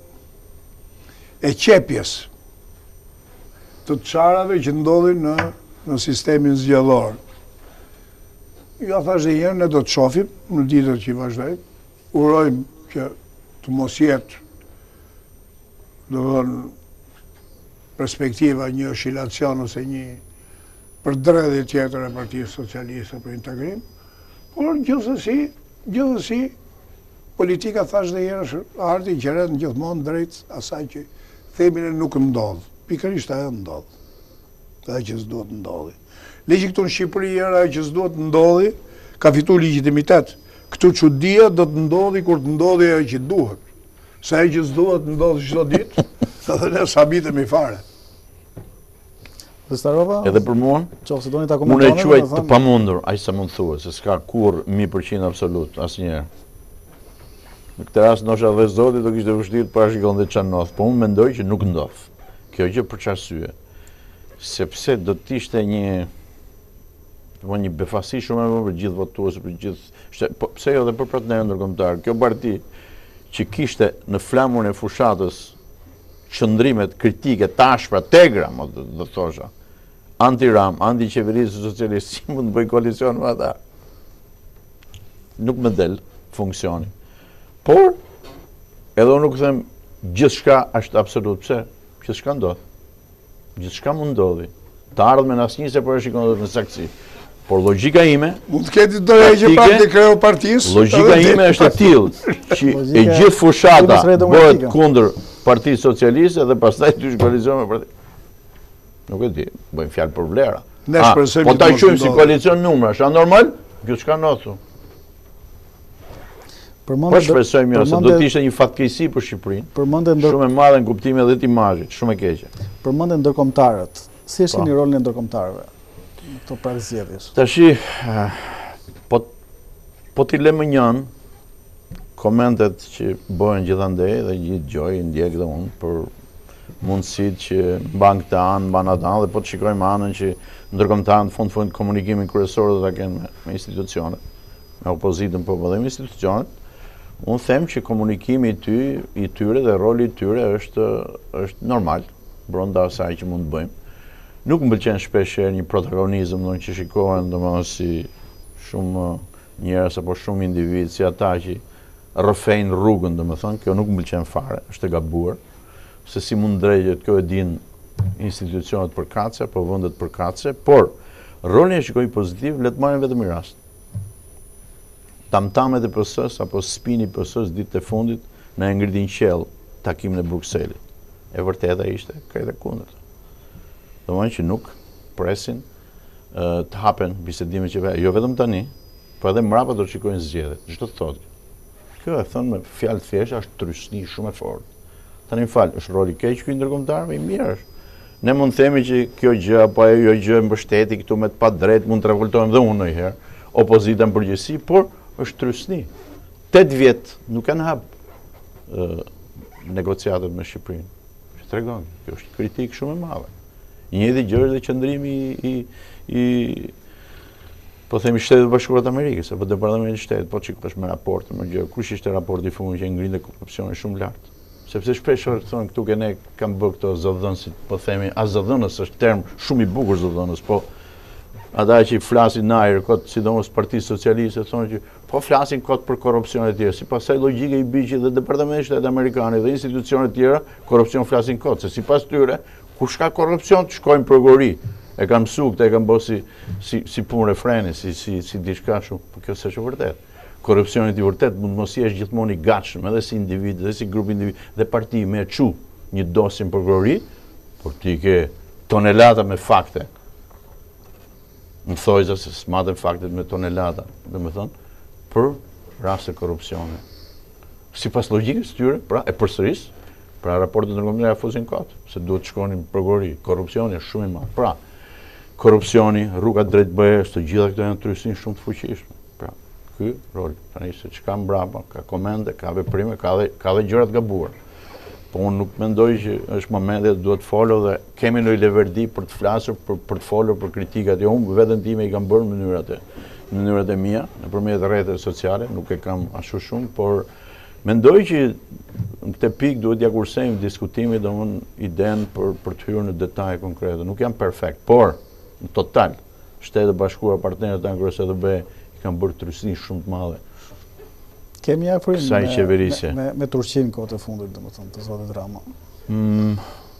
e qepjes të çarave që ndodhin në në sistemin zgjedhor. Ja thash dhe herë, ne do të shohim në ditët që vazhdojnë. Urojmë që të mos jetë, do të thonë, perspektiva një oscilacion ose një përdredhje tjetër e Partisë Socialiste për integrim, por gjithsesi, gjithsesi politika thash dhe herë është arti që rret gjithmonë drejt asaj që themin e nuk ndodh. Pikërisht ajo ndodh. Ajo që s'duhet ndodhi. Ligji këtu në Shqipëri era që s'duhet ndodhi, ka fituar legjitimitet. Këtu çudia do të ndodhi kur të ndodhi ajo që duhet. Sa ajo që s'duhet ndodhi çdo ditë, edhe ne sabitemi fare. Starova? Edhe për mua, qoftë doni ta komentoni. Unë e quaj të pamundur, aq sa mund thuhet, se s'ka kurrë një përqind absolut asnjëherë. Në këtë rast ndoshta dhe Zoti do kishte vështirë para shikon dhe çan ndodh, po unë mendoj që nuk ndodh. Kjo gjë për çarsye. Sepse do të ishte një po një befasi shumë e vogël për gjithë votuesët, për gjithë, po pse jo edhe për partnerët ndërkombëtar. Kjo parti që kishte në flamurën e fushatës qëndrimet kritike tashpra tegra, më do thosha, anti-Ram, anti-qeverisë socialiste, si mund të bëj koalicion me ata? Nuk më del funksioni. Por, edhe unë nuk them gjithçka është absolut. Pse? Gjithçka ndodh. Gjithçka mund ndodhi. Të ardhmen asnjë se po e shikon në saktësi. Por logjika ime, mund të ketë dorë që pak të kreu partisë. Logjika ime është e tillë që e gjithë fushata bëhet kundër Partisë Socialiste dhe pastaj ty koalicion me parti. Nuk e di, bëjmë fjalë për vlera. Po ta quajmë si koalicion numrash, a normal? Gjithçka ndodh. Po shpresojmë jo se do të ishte një fatkeqësi për Shqipërinë. Shumë e madhe në kuptimin edhe të imazhit, shumë e keqe. Përmendën ndërkombëtarët. Si është një rolin e ndërkombëtarëve në këto pra zgjedhjes? Tashi, po po t'i lëmë njën komentet që bëhen gjithandej dhe gjithë gjoj ndjek dhe unë për mundësitë që mban këtë anë, mban atë anë dhe po të shikojmë anën që ndërkombëtarët në fund fund komunikimin kryesor do ta kenë me, me institucionet, me opozitën po edhe me institucionet. Unë them që komunikimi i ty, i tyre dhe roli i tyre është është normal, brenda asaj që mund të bëjmë. Nuk më pëlqen shpeshherë një protagonizëm do që shikohen domethënë si shumë njerëz apo shumë individ si ata që rrëfejnë rrugën, domethënë, kjo nuk më pëlqen fare, është e gabuar. Se si mund drejtet, kjo e din institucionet përkatëse, apo vendet përkatëse, por rolin e shikoj pozitiv, le të marrim vetëm një rast. Tamtamet e P S-s apo spini P S-s ditët e fundit na e ngritin qell takimin e Brukselit. E vërteta ishte krejt e kundërt. Domethënë që nuk presin uh, të hapen bisedimet që jo vetëm tani, por edhe mbrapa do të shikojnë zgjedhjet. Çdo të thotë. Kjo e thënë me fjalë të thjeshta është trysni shumë e fortë. Tani më fal, është roli i keq ky ndërkombëtar, i mirë është. Ne mund të themi që kjo gjë apo ajo gjë mbështeti këtu me të padrejt, mund të revoltojmë dhe unë ndonjëherë, opozita në përgjithësi, por është trysni. tetë vjet nuk kanë hap uh, negociatet me Shqipërinë. Që tregon, kjo është kritikë shumë e madhe. Një njëjtë gjë është dhe qëndrimi i, i, i po themi Shtetet Bashkuara të Amerikës, apo Departamenti i Shtetit, po çikosh me raportin, me gjë, kush ishte raporti i fundit që ngrinte korrupsionin shumë lart. Sepse shpesh thonë këtu që ne kam bërë këto zëdhënësit, po themi, a zëdhënës është term shumë i bukur zëdhënës, po ata që i flasin në ajër, kot, sidomos Partisë Socialiste, thonë që po flasin kot për korrupsion e tjerë, si pasaj logjike i biçi dhe Departamenti i Shtetit Amerikan dhe institucionet tjera, korrupsion flasin kot, se sipas tyre, kush ka korrupsion të shkojnë përgori. E kam mësuar këtë, e kam bërë si, si, si punë refreni, si, si, si diçka shumë, po kjo s'është vërtet. Korrupsioni i vërtet mund mos jesh gjithmonë i gatshëm, edhe si individ, edhe si grup individ, dhe parti me çu një dosje përgori, por ti ke tonelata me fakte. Më thojza se s'maten faktet me tonelata, dhe me thonë, për raste korrupsione. Si pas logikës tyre, pra e përsëris, pra raportet ndërkombëtare afusin kot, se duhet të shkonin përgori, korrupsioni është shumë i madh. Pra, korrupsioni, rruga drejt B E S, të gjitha këto janë trysni shumë të fuqishme. Pra, ky rol. Tani se çka mbrapa, ka komente, ka veprime, ka dhe ka dhe gjëra të gabuar. Po unë nuk mendoj që është momenti që duhet të folë dhe kemi ndonjë leverdi për të flasur, për, për të folur për kritikat. Jo, unë veten time i kam bërë në mënyrat e në mënyrat e mia, nëpërmjet rrjeteve sociale, nuk e kam ashtu shumë, por mendoj që në këtë pikë duhet ja kursejmë diskutimit, domthon idenë për për të hyrë në detaje konkrete. Nuk jam perfekt, por në total Shtetet e Bashkuara, partnerët tanë kryes E D B i kanë bërë trysi shumë të madhe. Kemi afrim Kësaj me, qeverisje. me, me, me Turqinë kohët e fundit, domethënë, të zotit Rama. Mm.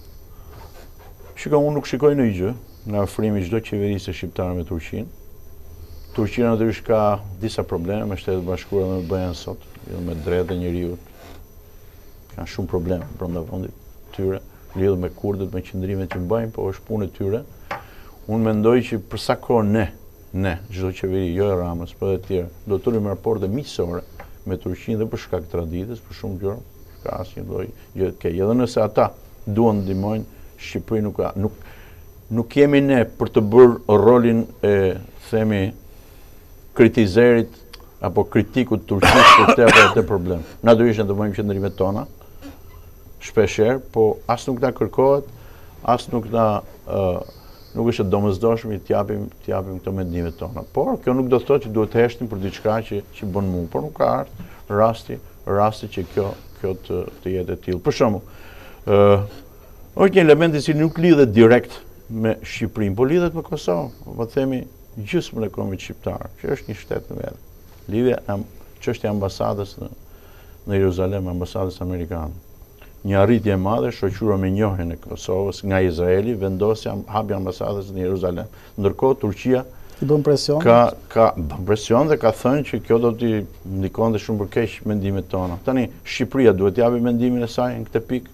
Shiko, unë nuk shikoj në gjë në afrimi çdo qeverisje shqiptare me Turqinë. Turqia natyrisht ka disa probleme me Shtetet e Bashkuara dhe me B E N sot, jo me drejtat e njerëzit. Kanë shumë probleme brenda vendit tyre, lidhur me kurdët, me qëndrimet që mbajnë, po është punë e tyre. Unë mendoj që për sa kohë ne, ne, çdo qeveri, jo e Ramës, po edhe të tjerë, do të ullim raporte miqësore me Turqinë dhe për shkak të traditës, për shumë gjëra, ka asnjë lloj gjë të keq. Edhe nëse ata duan të ndihmojnë, Shqipëri nuk ka, nuk nuk kemi ne për të bërë rolin e themi kritizerit apo kritikut turqisë për të apo të problem. Natyrisht ne do bëjmë qëndrimet tona shpeshherë, po as nuk na kërkohet, as nuk na uh, nuk është domosdoshme të japim të japim këto mendimet tona. Por kjo nuk do të thotë që duhet të heshtim për diçka që që bën mua, por nuk ka ardhur rasti rasti që kjo kjo të, të jetë e tillë. Për shembull, ë uh, është një element i cili nuk lidhet direkt me Shqipërinë, por lidhet me Kosovën. Po themi gjysmën e kombit shqiptar, që është një shtet në vetë. Lidhja çështja e ambasadës në në Jeruzalem, ambasadës amerikane. Një arritje e madhe shoqëruar me njohjen e Kosovës nga Izraeli, vendosi hapja ambasadës në Jeruzalem. Ndërkohë Turqia i bën presion. Ka ka bën presion dhe ka thënë që kjo do t'i ndikonte shumë për keq mendimet tona. Tani Shqipëria duhet të japë mendimin e saj në këtë pikë.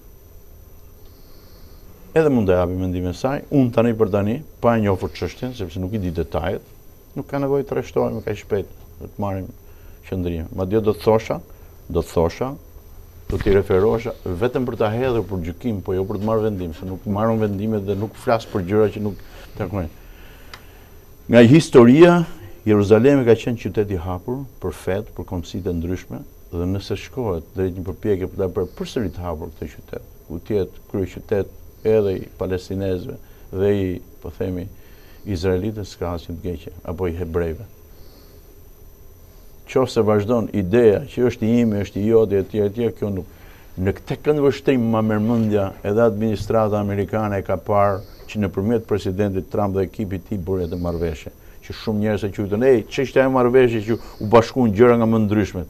Edhe mund të japë mendimin e saj. Unë tani për tani, pa e njohur çështjen, sepse nuk i di detajet, nuk ka nevojë të rreshtohemi kaq shpejt, do të marrim qëndrim. Madje do të thosha, do të thosha do t'i referohesha vetëm për ta hedhur për gjykim, po jo për të marrë vendim, se nuk marrën vendime dhe nuk flas për gjëra që nuk takojnë. Nga historia, Jeruzalemi ka qenë qytet i hapur për fetë, për kombësitë e ndryshme, dhe nëse shkohet drejt një përpjekje për ta bërë përsëri të hapur këtë qytet, ku të jetë kryeqytet edhe i palestinezëve dhe i, po themi, izraelitëve, s'ka asnjë të keqe, apo i hebrejve. Qofse vazhdon ideja që është i imi, është i joti e tjerë e tjerë, kjo nuk. Në këtë këndvështrim më mërmendja edhe administrata amerikane ka parë që nëpërmjet presidentit Trump dhe ekipit i tij bëri atë marrëveshje, që shumë njerëz e quajtën, "Ej, ç'është ajo marrëveshje që u bashkuan gjëra nga më ndryshmet."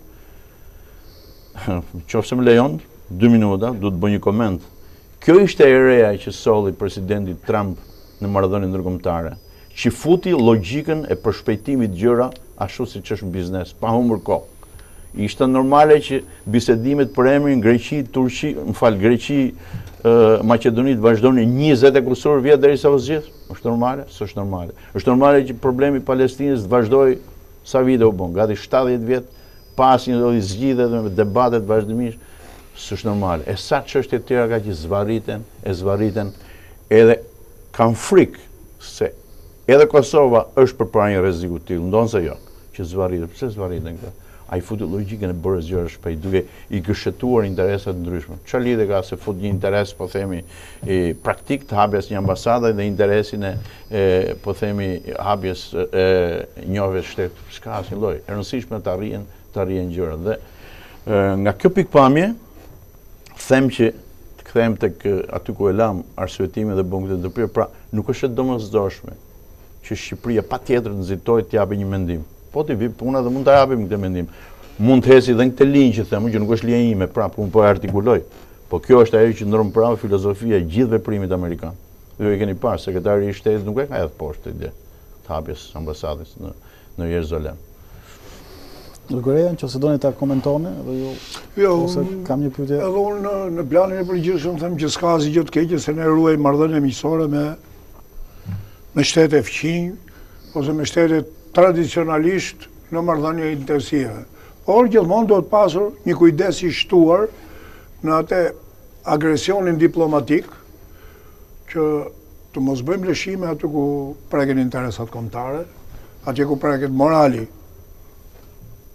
Qofse më lejon, dy minuta, du të bëj një koment. Kjo ishte e reja që solli presidenti Trump në marrëdhënie ndërkombëtare, që futi logjikën e përshpejtimit gjëra ashtu siç është në biznes, pa humbur kohë. Ishte normale që bisedimet për emrin Greqi, Turqi, më fal, Greqi, uh, Maqedoni të vazhdonin njëzet e kusur vjet derisa u zgjidh. Është normale? S'është normale. Është normale që problemi i Palestinës të vazhdoi sa vite u bën, gati shtatëdhjetë vjet, pas një lloj zgjidhje dhe debatet vazhdimisht. S'është normale. E sa çështje të tjera ka që zvarriten, e zvarriten, edhe kanë frikë se edhe Kosova është përpara një rreziku të tillë, ndonë se jo, që zvarriten. Pse zvarriten këta? Ai futi logjikën e bërës gjëra shpejt, duke i gëshëtuar interesat ndryshme. Çfarë lidhje ka se fut një interes, po themi, e, praktik të hapjes një ambasade dhe interesin e, e po themi, hapjes e njohjes shtet. S'ka asnjë lloj. E rëndësishme të arrihen, të arrihen gjërat. Dhe e, nga kjo pikpamje, them që të kthehem tek aty ku e lam arsyetimin dhe bëm këtë ndërprer, pra nuk është e domosdoshme që Shqipëria patjetër nxitojë të japë një mendim. Po ti vi puna dhe mund ta japim këtë mendim. Mund të hesi edhe këtë linjë që them, që nuk është linja ime, prapë unë po e artikuloj. Po kjo është ajo që ndron prapë filozofia e gjithë veprimit amerikan. Ju e keni parë, sekretari i shtetit nuk e ka hedhur poshtë ide të hapjes ambasadës në në Jeruzalem. Gorea, nëse doni ta komentoni, edhe ju, jo, ose kam një pyetje. Edhe unë në, në planin e përgjithshëm them që s'ka asgjë gjë të keqe se ne ruajmë marrëdhënie miqësore me me shtete fqinj ose me shtete tradicionalisht në marrëdhënie intensive. Por gjithmonë do të pasur një kujdes i shtuar në atë agresionin diplomatik që të mos bëjmë lëshime aty ku preken interesat kombëtare, atje ku preket morali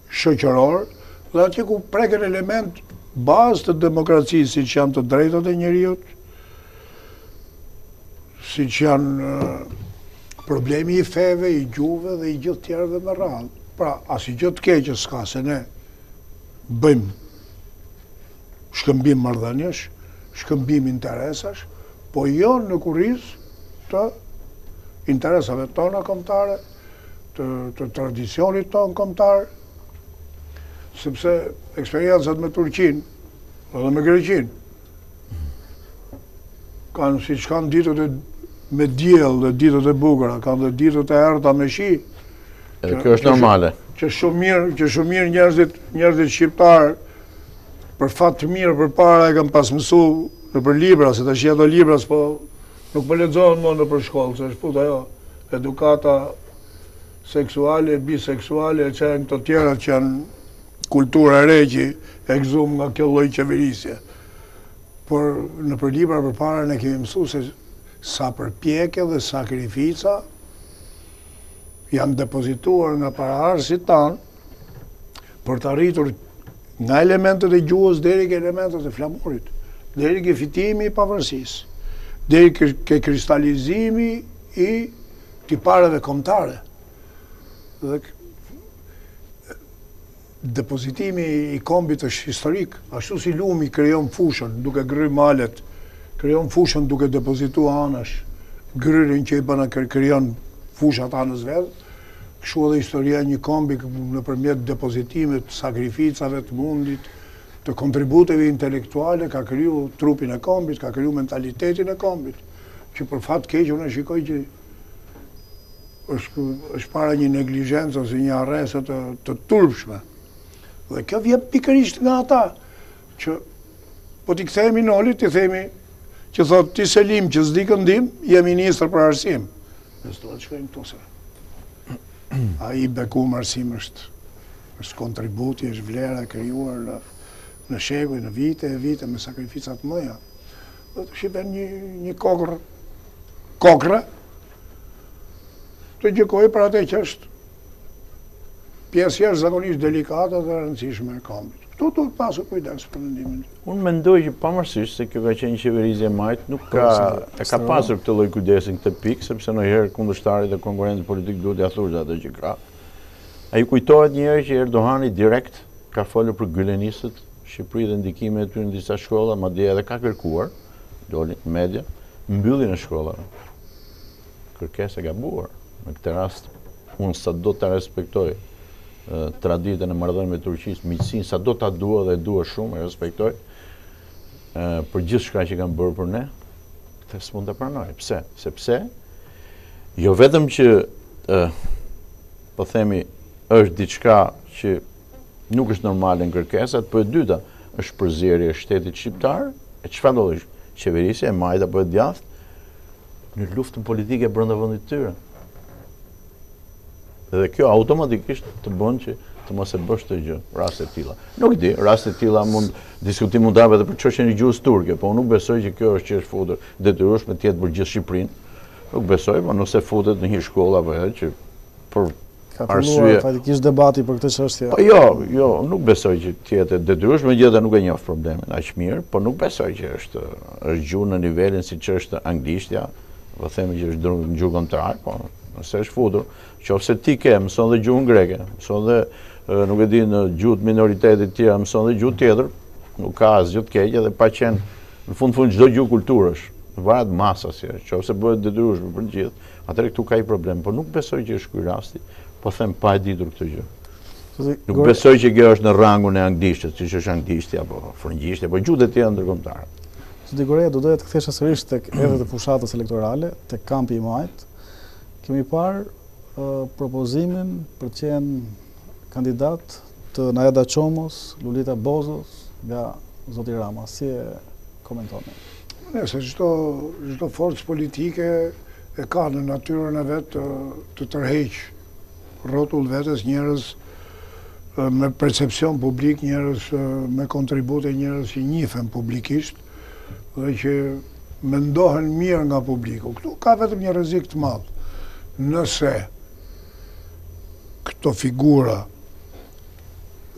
shoqëror, dhe atje ku preken element bazë të demokracisë, si që janë të drejtat e njeriut, si që janë problemi i feve, i gjuhëve dhe i gjithë tjerëve me radhë. Pra, as i gjithë keqë s'ka se ne bëjmë shkëmbim marrëdhënies, shkëmbim interesash, po jo në kurriz të interesave tona kombëtare, të, të tradicionit tonë kombëtar, sepse eksperiencat me Turqinë edhe me Greqinë kanë si që kanë ditët e me diell dhe ditët e bukura, kanë dhe ditët e errëta me shi. Edhe kjo është normale. Që shumë mirë, që shumë mirë njerëzit, njerëzit shqiptar për fat të mirë përpara e kanë pas mësu në për libra, se tash ato libra po nuk po lexohen më në për shkollë, se është puta ajo, edukata seksuale, biseksuale, që janë këto tjera që janë kultura e re që e gëzuar nga kjo lloj qeverisje. Por në për libra përpara ne kemi mësuar se sa përpjekje dhe sakrifica janë depozituar nga paraardhësit tanë për të arritur nga elementet e gjuhës deri ke elementet e flamurit, deri ke fitimi i pavarësisë, deri ke kristalizimi i tipareve kombëtare. Dhe depozitimi i kombit është historik, ashtu si lumi krijon fushën duke gryer malet, krijon fushën duke depozituar anash, gryrin që i bën krijon fushat anës vet. Kështu edhe historia e një kombi nëpërmjet depozitimit, sakrificave të mundit, të kontributeve intelektuale ka kriju trupin e kombit, ka kriju mentalitetin e kombit, që për fat keq unë shikoj që është, është para një neglizhencë ose një arrese të, të turpshme. Dhe kjo vjen pikërisht nga ata që po t'i kthehemi Nolit, t'i themi që thot ti Selim që s'di këndim, je ministër për arsim. Ne s'do të shkojmë këtu se. Ai bekum arsim është është kontributi, është vlera e krijuar në, në shekuj, në vite e vite me sakrifica të mëdha. Do të shihen një një kokër kokre të gjykoj për atë që është pjesë jashtëzakonisht delikate dhe rëndësishme e kombit. Këtu duhet pasur kujdes për mendimin. Unë mendoj që pavarësisht se kjo ka qenë qeverisje e majt, nuk ka e ka pasur këtë lloj kujdesin këtë pikë, sepse ndonjëherë kundërshtarit dhe konkurrentët politik duhet ja thush atë që ka. Ai kujtohet një herë që Erdogani direkt ka folur për gylenistët Shqipëri dhe ndikimin e tyre në disa shkolla, madje edhe ka kërkuar, doli në media, mbylljen e shkollave. Kërkesë e gabuar. Në këtë rast, unë sa do ta respektoj traditën e marrëdhënieve me Turqisë, miqësinë sa do ta dua dhe dua shumë, e respektoj. Për gjithë shka që kanë bërë për ne, këtë s'mund të pranoj. Pse? Sepse jo vetëm që po themi është diçka që nuk është normale në kërkesat, po e dyta është përzierje e shtetit shqiptar, e çfarë do të thosh? Qeverisja e majt apo e djathtë në luftën politike brenda vendit të tyre. Dhe kjo automatikisht të bën që të mos e bësh të gjë, raste të tilla. Nuk di, raste të tilla mund diskutim mund të hapet edhe për çështjen e gjuhës turke, po unë nuk besoj që kjo është që është futur detyrueshme të jetë për gjithë Shqipërinë. Nuk besoj, po nëse futet në një shkollë apo edhe që për ka filluar fatikisht debati për këtë çështje. Po jo, jo, nuk besoj që të jetë detyrueshme, megjithatë nuk e njoh problemin aq mirë, po nuk besoj që është është gjuhë në nivelin siç është anglishtja, po themi që është gjuhë kombëtare, po nëse është futur, qofse ti ke, mëson dhe gjuhën greke, mëson dhe, nuk e di, në gjuhët minoritetit tjera, mëson dhe gjuhë tjetër, nuk ka asgjë të keqe dhe pa qenë, në fund fund çdo gjuhë kulturësh, varet masa si është, qofse bëhet detyrueshme për të gjithë, atëherë këtu ka i problem, por nuk besoj që është ky rasti, po them pa e ditur këtë gjë. Nuk besoj që kjo është në rangun e anglishtës, siç është anglishtja apo frëngjishtja, apo gjuhët e tjera ndërkombëtare. Zoti Gorea, do doja të kthesha sërish tek edhe të fushatës elektorale, tek kampi i majt. Kemi parë uh, propozimin për të qenë kandidat të Najada Çomos, Lulita Bozos nga zoti Rama. Si e komentoni? Nëse çdo çdo forcë politike e ka në natyrën e vet të, të tërheq rrotull vetes njerëz me percepcion publik, njerëz me kontribute, njerëz që njihen publikisht dhe që mendohen mirë nga publiku. Këtu ka vetëm një rrezik të madh. Nëse këto figura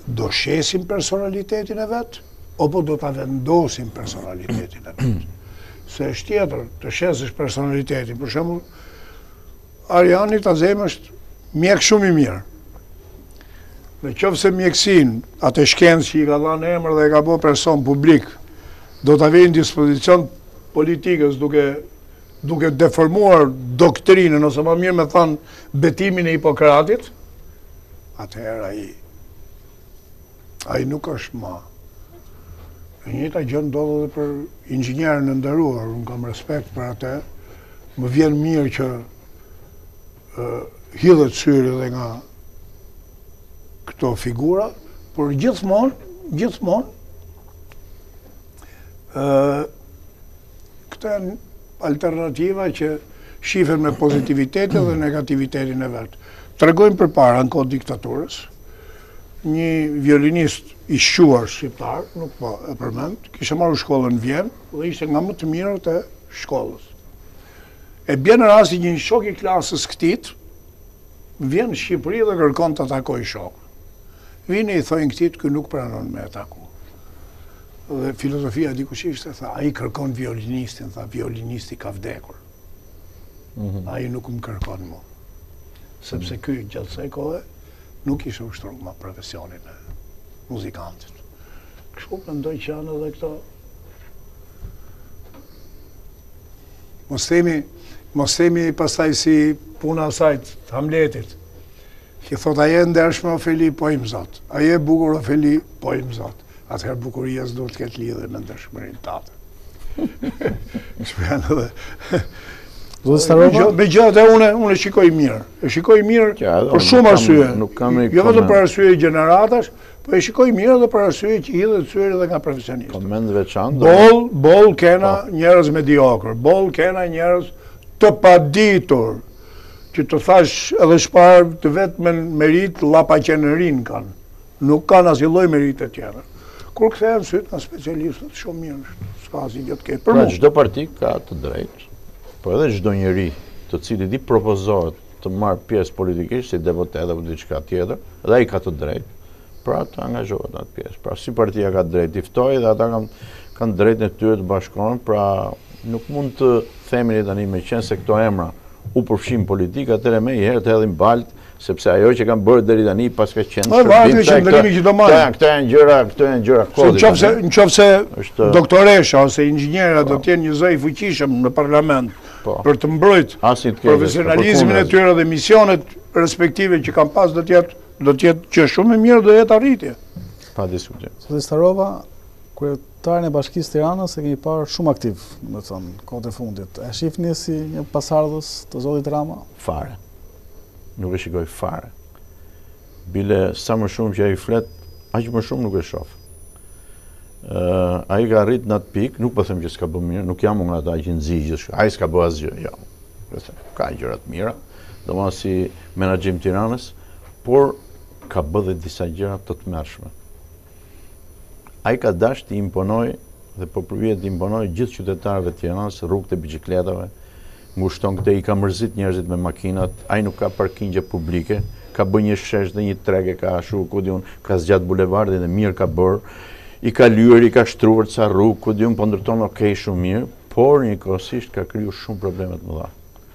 do shesim personalitetin e vetë, apo do ta vendosim personalitetin e vetë. Se është tjetër të shesësh personalitetin. Për shembull, Ariani ta zemë është mjek shumë i mirë. Në qoftë se mjekësin, atë shkencë që i ka dhënë emër dhe e ka bërë person publik, do ta vijë në dispozicion politikës duke duke deformuar doktrinën, ose më mirë me thënë betimin e Hipokratit, atëherë ai ai nuk është më. E njëjta gjë ndodh edhe për inxhinierën e nderuar, unë kam respekt për atë. Më vjen mirë që uh, hidhet syri edhe nga këto figura, por gjithmonë, gjithmonë uh, këto janë alternativa që shifen me pozitivitetin dhe negativitetin e vetë. Tregojmë përpara në kohë diktaturës, një violinist i shquar shqiptar, nuk po e përmend, kishte marrë shkollën në Vjenë dhe ishte nga më të mirët e shkollës. E bjen rasti një shok i klasës këtit, vjen në Shqipëri dhe kërkon të takoj shokën. Vini i thojnë këtit kë nuk pranon me taku. Dhe filozofia dikush ishte, tha, ai kërkon violinistin, tha, violinisti ka vdekur. Mm-hmm. Ai nuk më kërkon mu. Sepse ky gjatë kësaj kohe nuk ishte ushtruar ma profesionin e muzikantit. Kështu mendoj që janë edhe këto. Mos themi, mos themi pastaj si puna asajt të Hamletit, që thot aje ndershme Ofeli, po im Zot. Aje bukur Ofeli, po im Zot. Atëherë bukuria s'do të ketë lidhje me ndershmërinë tatë. Shpehan edhe. Me gjatë e une, une shikoj mirë. E shikoj mirë për shumë arsye. Jo vetëm për arsye gjeneratash, po e shikoj mirë edhe për arsye që hidhet syri edhe nga profesionistë. Komend veçantë. Boll, boll kena njerëz mediokër, boll kena njerëz të paditur, që të thash edhe shpar të vetë me merit llapaqenerin kanë. Nuk kanë asnjë lloj merite tjetër. Kur kthehen syt nga specialistët shumë mirë, s'ka asnjë gjë të keq. Pra çdo parti ka të drejtë, po edhe çdo njeri të cilit i propozohet të marrë pjesë politikisht si deputet apo diçka tjetër, dhe ai ka të drejtë, pra të angazhohet në atë pjesë. Pra si partia ka drejtë të ftojë dhe ata kanë kanë drejtën e tyre të bashkohen, pra nuk mund të themi tani me qenë se këto emra u përfshin politika, atëherë më herë të hedhin balt, sepse ajo që kanë bërë deri tani pas ka qenë shërbim. Këto janë gjëra, këto janë gjëra kodit. Nëse doktoresha ose inxhinierët do të jenë një zë i fuqishëm në parlament për të mbrojtë profesionalizmin e tyre dhe misionet respektive që kanë pas, do të jetë do të jetë që shumë e mirë, do jetë arritje. Pa diskutim. Zotë Starova, kryetarin e Bashkisë Tiranës e kemi parë shumë aktiv, me thënë, kohët e fundit. E shihni si një pasardhës të zotit Rama? Fare. Nuk e shikoj fare. Bile sa më shumë që ai flet, aq më shumë nuk e shoh. Uh, ai ka arrit në atë pikë, nuk po them që s'ka bërë mirë, nuk jam unë ata që nxigjes, ai s'ka bërë asgjë, jo. Ka gjëra të mira, domosdoshmë si menaxhim Tiranës, por ka bërë dhe disa gjëra të tmerrshme. Ai ka dash të imponoj dhe po përvjet të imponoj gjithë qytetarëve të Tiranës rrugët e biçikletave, ngushton këtë, i ka mërzit njerëzit me makinat, ai nuk ka parkingje publike, ka bërë një shesh dhe një treg e ka ashu, ku diun, ka zgjat bulevardin dhe mirë ka bërë, i ka lyer, i ka shtruar ca rrugë, ku diun, po ndërton okej shumë mirë, por njëkohësisht ka kriju shumë probleme të mëdha.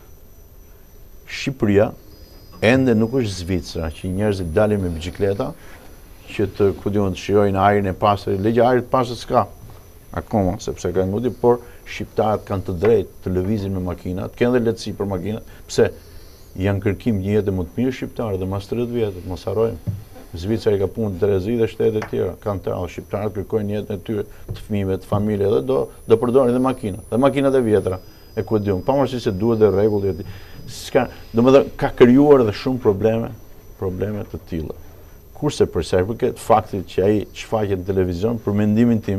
Shqipëria ende nuk është Zvicra, që njerëzit dalin me biçikleta, që të, ku diun, të shijojnë ajrin e pastër, legja ajrit pastër s'ka akoma, sepse ka ngudi, por shqiptarët kanë të drejtë të lëvizin me makinat, kanë dhe lehtësi për makinat, pse janë kërkim një jetë më të mirë shqiptarë dhe mas tridhjetë vjetët, mos harrojmë. Zvicra i ka punë në Terezi dhe shtete të tjera, kanë të rallë, shqiptarët kërkojnë jetën e tyre, të fëmijëve, të familje, dhe do do përdorin dhe makinat, dhe makinat e vjetra, e ku diun, pavarësisht se duhet dhe rregull, s'ka, domethënë ka krijuar edhe shumë probleme, probleme të tilla. Kurse për sa i përket faktit që ai shfaqet në televizion, për mendimin tim,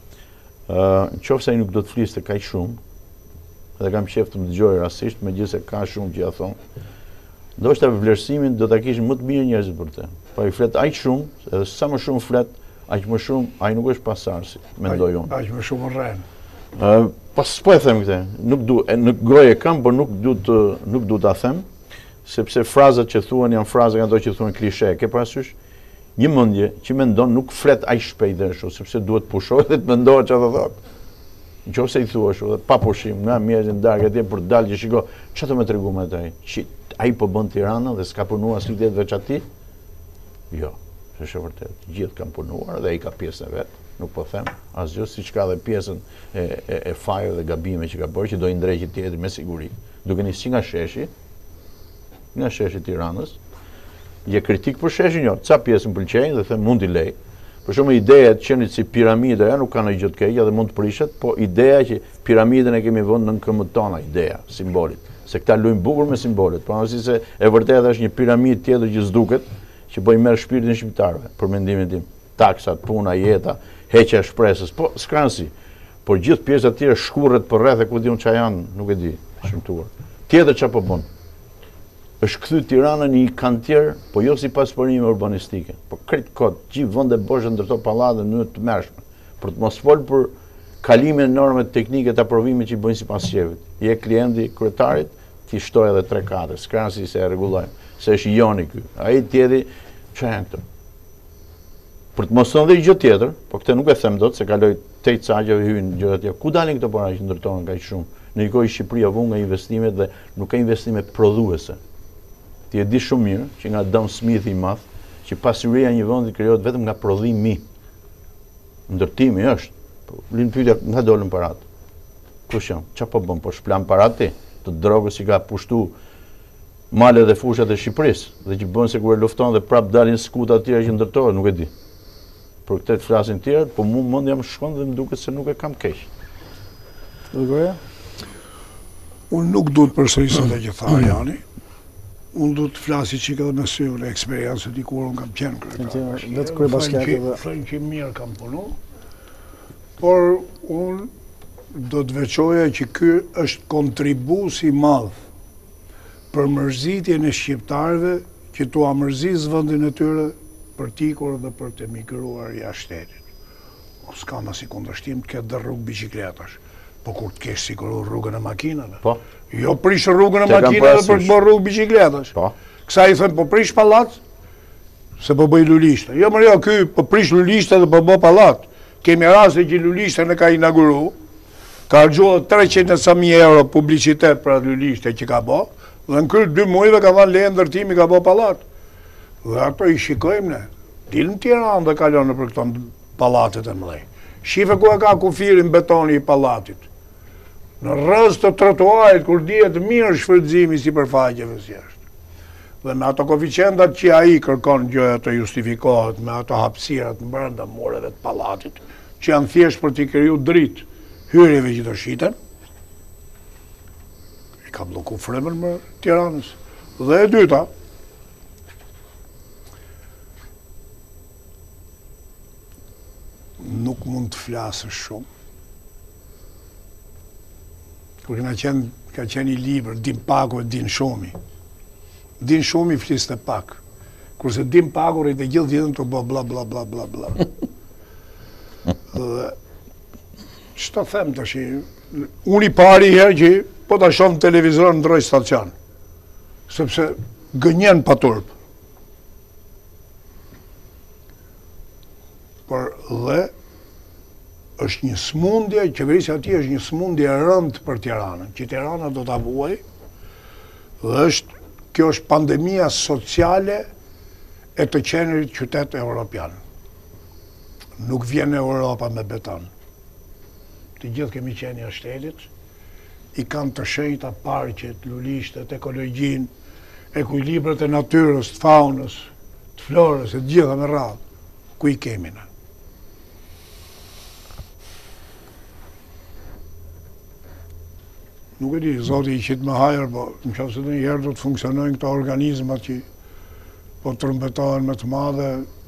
Uh, në qofë se ai nuk do të fliste kaq shumë, edhe kam qef të më dëgjoj rastisht, megjithëse ka shumë që ja thonë, ndoshta vlerësimin do ta kishin më të mirë njerëzit për të. Po ai flet aq shumë, edhe sa më shumë flet, aq më shumë ai nuk është pasardhës, mendoj unë. Aq më shumë rren. Uh, pas po e them këtë, nuk du, në gojë kam, por nuk du të nuk du ta them, sepse frazat që thuan janë fraza nga ato që thuan klishe. Ke parasysh? një mendje që mendon nuk flet aq shpejt dhe ashtu, sepse duhet pushohet dhe të mendohet çfarë do thotë. Nëse i thua ashtu, pa pushim, nga mjerëzit darkë atje për të dalë që shiko, çfarë më tregu me ai? Që ai po bën Tirana dhe s'ka punuar as lidhet veç atij? Jo, është e vërtetë. Gjithë kanë punuar dhe ai ka pjesën e vet. Nuk po them asgjë, siç ka dhe pjesën e, e, e fajeve dhe gabime që ka bërë, që do i ndrejë tjetër me siguri. Duke nisë nga sheshi, nga sheshi i Tiranës, je kritik për sheshin, jo, ca pjesën pëlqejnë dhe them mund i lej. Për shumë ideja të qenit si piramida, ja, nuk ka në gjë të keqja dhe mund të prishet, po ideja që piramidën e kemi vënë në këmbët tona, ideja, simbolit. Se këta luajnë bukur me simbolit, por asi se e vërtetë është një piramidë tjetër që s'duket, që po i merr shpirtin e shqiptarëve, për mendimin tim. Taksat, puna, jeta, heqja e shpresës, po s'kan si. Por gjithë pjesët e tjera shkurret për rreth e ku diun çfarë janë, nuk e di, shëmtuar. Tjetër çfarë po bën? Është kthy Tiranën në një kantier, po jo si pasporime urbanistike, po krejt kot, gjithë vendet boshe ndërto pallate në mënyrë të mërshme, për të mos fol për kalimin e normave teknike të aprovimit që i bëjnë sipas shefit. Je klienti kryetarit, ti shtoj edhe tre katër, s'ka si se e rregullojmë, se është joni ky. Ai tjetri çfarë janë këto? Për të mos thënë dhe gjë tjetër, po këtë nuk e them dot se kaloj tej caqeve hyn gjëra tjera. Ku dalin këto para që ndërtohen kaq shumë? Në një kohë Shqipëria vun nga investimet dhe nuk ka investime prodhuese. Ti e di shumë mirë që nga Adam Smith i madh, që pasuria e një vendi krijohet vetëm nga prodhimi. Ndërtimi është. Po lin pyetja, nga dolën parat? Kush janë? Çfarë po bën? Po shplan parat ti të drogës që ka pushtu malet dhe fushat e Shqipërisë dhe që bën se kur e lufton dhe prap dalin skuta të tjera që ndërtohen, nuk e di. Për këtë të flasin të tjerë, po mu mendja më shkon dhe më duket se nuk e kam keq. Gorea? Unë nuk duhet përsërisë atë që tha Ariani. Unë duhet të flasi që ka në sy në eksperiencët i kur unë kam qenë kryetar. Vetë kryebashkiake dhe Thënë që mirë kam punu, por unë do të veçoja që ky është kontribus i madh për mërzitjen e shqiptarëve që tu amërzis vendin e tyre për tikur dhe për të emigruar jashtë shtetit. O s'kam as i kundërshtim të ketë dhe rrugë bicikletash, po kur të kesh sigurisht rrugën e makinave. Po. Jo prish rrugën e makinave për të bërë rrugë bicikletash. Po. Kësa i thënë po prish pallat se po bëj lulishte. Jo më jo, ky po prish lulishte dhe po bë pallat. Kemi raste që lulishte në ka inauguru, ka harxuar treqind e sa mijë euro publicitet për atë lulishte që ka bë, dhe në kryt dy muajve ka dhënë leje ndërtimi ka bë pallat. Dhe ato i shikojmë ne. Dilëm Tiranë dhe kalon nëpër këto pallatet e mëdha. Shife ku e ka kufirin betoni i pallatit. Në rrëz të trotuarit kur dihet mirë shfrytëzimi sipërfaqeve si jashtë. Dhe me ato koeficientat që ai kërkon gjëja të justifikohet me ato hapësirat brenda mureve të pallatit, që janë thjesht për t'i kriju dritë hyrjeve që të shiten, i ka blloku frymën më Tiranës. Dhe e dyta, nuk mund të flasësh shumë. Kur kena qenë, ka qenë i libër, din paku e din shumë. Din shumë i fliste pak. Kurse din paku rejtë e gjithë ditën të bë bla bla bla bla bla. Dhe, që të them të shi, unë i pari herë që po të shohë në televizor në ndroj stacion. Sepse gënjen pa turp. Por dhe, është një smundje, qeverisja ati është një smundje rënd për Tiranën, që Tirana do të vuaj, dhe është, kjo është pandemia sociale e të qenerit qytet europian. Nuk vjen Europa me beton. Të gjithë kemi qenë jashtë shtetit, i kanë të shenjta parqet, lulishtet, ekologjin, ekuilibrat e natyrës, të faunës, të florës, e të gjitha me radhë. Ku i kemi në? Nuk e di, zoti i qitë më hajër, po në qëse të një herë do të funksionojnë këta organizmat që po të rëmbetohen me të madhe,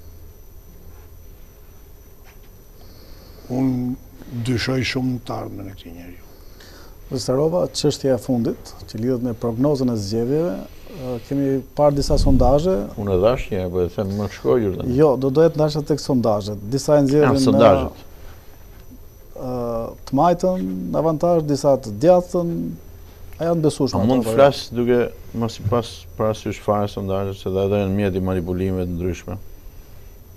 unë dyshoj shumë në tarme në këti njeri. Starova, çështja e fundit, që lidhet me prognozën e zgjedhjeve, kemi parë disa sondazhe. Unë e dash një, po e them më shkojur. Jo, do dohet ndasha tek sondazhet. Disa e nxjerrin Janë sondazhet. të majtën në avantazh, disa të djathtën, a janë besueshme? A mund të flas duke mos i pas parasysh fare sondazhet, se edhe janë mjet i manipulimeve të ndryshme.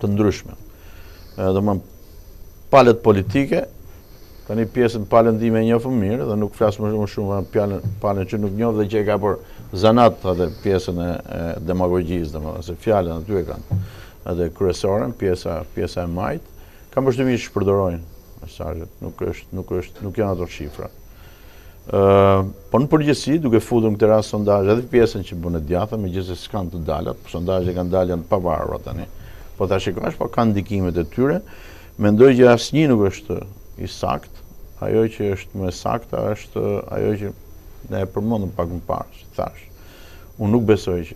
të ndryshme. Dhe më palët politike, tani pjesën palën time e njohë mirë, dhe nuk flasë më shumë palën që nuk njohë dhe që e ka për zanat edhe pjesën e demagogjisë, dhe më se fjallën aty e kanë, edhe kryesorën, pjesa e majtë, kam përshtypjen që shpërdorojnë mesazhet, nuk është, nuk është, nuk janë ato shifra. Po në përgjithësi, duke futur në këtë rast sondazhe, edhe pjesën që bën e djatha, megjithëse s'kan të dalat, sondazhet kanë dalë janë pavarura tani. Po ta shikosh, po kanë ndikimet e tyre. Mendoj që asnjë nuk është i sakt. Ajo që është më e sakta është ajo që ne e përmendëm pak më parë, si thash. Unë nuk besoj që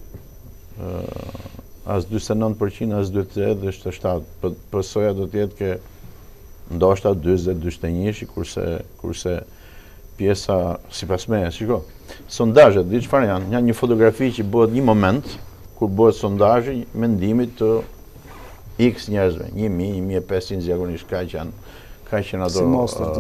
as dyqindëdhjetë e nëntë përqind, as dyqindëdhjetë dhe shtatëdhjetë përqind. Pësoja do të jetë ke ndoshta dyqindëdhjetë dyqindëdhjetë e një, kurse kurse pjesa sipas meje, shiko. Sondazhet, di çfarë janë? Janë një fotografi që bëhet një moment kur bëhet sondazhi mendimit të X njerëzve, një mijë, një mijë e pesëqind zakonisht kaq janë, kaq janë ato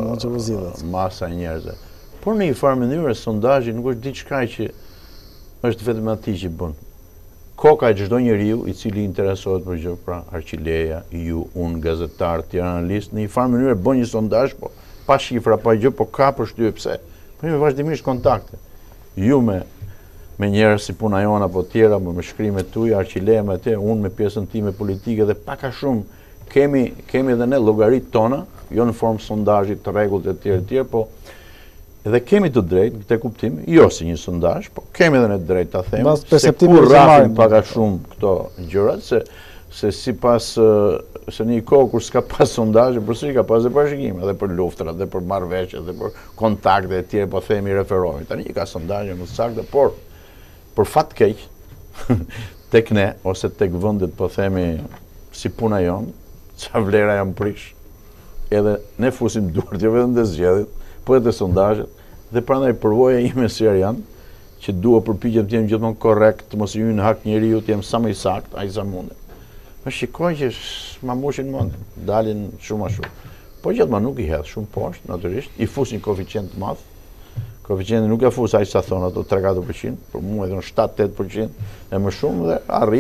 masa e njerëzve. Por në një farë mënyrë sondazhi nuk është diçka që është vetëm aty që bën. Koka e çdo njeriu i cili interesohet për gjë, pra Arqileja, ju, unë, gazetar, tjerë analistë, në një farë mënyrë bën një sondazh, po pa shifra, pa gjë, po ka përshtypje pse. Po me vazhdimisht kontakte. Ju me me njerëz si puna jona apo tjera, me shkrimet tuaja, Arqileja me atë, unë me pjesën time politike dhe pak a shumë kemi kemi edhe ne llogaritë tona, jo në formë sondazhi të rregullt e tjerë e tjerë, po edhe kemi të drejtë, këtë kuptim, jo si një sondazh, po kemi edhe ne të drejtë ta themi se kur rrafin pak a shumë këto gjërat, se se sipas se një kohë kur s'ka pas sondazhe, përsëri ka pas dhe parashikime, edhe për luftrat, edhe për marrëveshje, edhe për kontakte e tjera, po themi referohemi. Tani ka sondazhe më saktë, por për fat keq tek ne ose tek vendet, po themi si puna jon, ça vlera janë prish. Edhe ne fusim duart jo vetëm te zgjedhjet, po edhe te sondazhet, dhe prandaj përvoja ime si Arian, që dua përpiqem të jem gjithmonë korrekt, mos i hyj në hak njeriu, të jem sa më i saktë, aq sa mundem. Më shikoj që ma mushin mund, dalin shumë a shumë. Po gjithmonë nuk i hedh shumë poshtë, natyrisht, i fus një koeficient të madh. Koeficienti nuk e fus aq sa thon ato tre katër përqind, por mua e thon shtat tetë përqind e më shumë dhe arri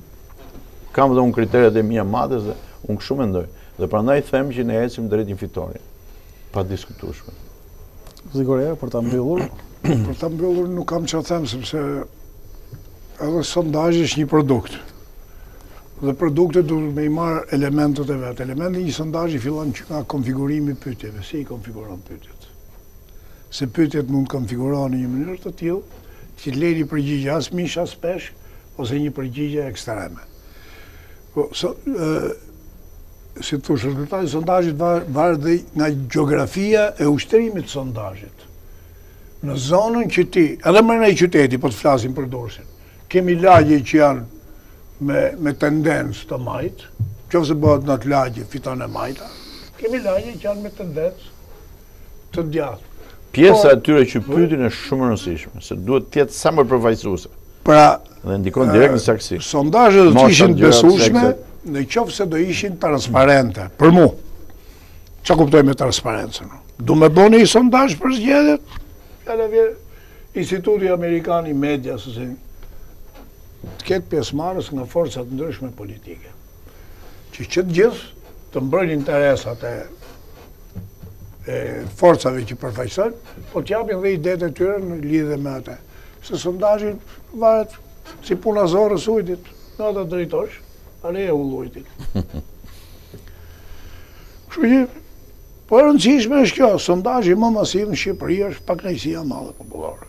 kam dhe unë kriteret e mia madhe dhe unë kështu mendoj. Dhe prandaj them që ne ecim drejt një fitore, pa diskutueshme. Gorea, për ta mbyllur, për ta mbyllur nuk kam çfarë them sepse edhe sondazhi është një produkt. Dhe produktet duhet me i marrë elementet e vetë. Elementi një sondazhi fillon që nga konfigurimi i pyetjeve, si i konfiguron pyetjet. Se pyetjet mund konfigurohen në një mënyrë të tillë që të lejë përgjigje as mish as pesh, ose një përgjigje ekstreme. Po, so, e, si të rezultati i sondazhit varet dhe nga gjeografia e ushtrimit të sondazhit. Në zonën që ti, edhe më në qyteti, po të flasim për Durrësin, kemi lagje që janë me, me tendencë të majtë, qofse bëhet në atë lagje fiton e majta, kemi lagje që janë me tendencë të djathtë. Pjesa e tyre që pyetin është shumë e rëndësishme, se duhet të jetë sa më përfaqësuese. Pra, dhe ndikon direkt në saksi. Sondazhet do të ishin të besueshme, në qoftë se do ishin transparente. Për mua, çfarë kuptoj me transparencën? Du me bëni një sondazh për zgjedhjet, fjala vjen Instituti Amerikan i Medias, ose të ketë pjesëmarrës nga forcat ndryshme politike, që që të gjithë të mbrojnë interesat e, e forcave që përfaqësojnë, po të japin dhe idetë e tyre në lidhje me atë. Se sondazhi varet si puna zorës ujtit, në ata drejtosh, ale e ullujtit. Kështu që, po e rëndësishme është kjo, sondazhi më masiv në Shqipëri është pakënaqësia e madhe popullore.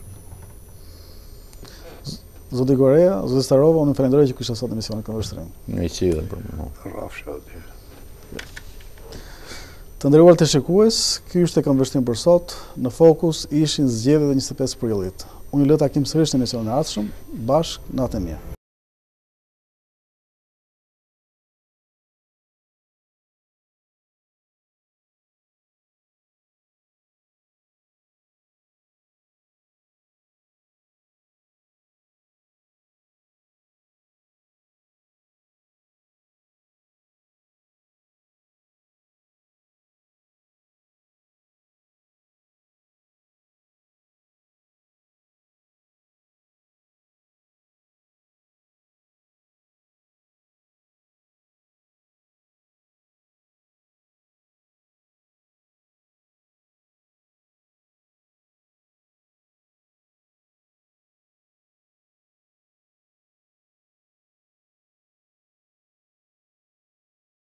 Zoti Gorea, zoti Starova, unë falenderoj që kishte sot emisionin Këndvështrim. Kënaqësi edhe për mua. Rrafsha aty. Të nderuar të shikues, ky ishte Këndvështrim për sot. Në fokus ishin zgjedhjet e njëzet e pesë prillit. Unë ju lë takim sërish në emisionin e ardhshëm, bashkë natën e mirë.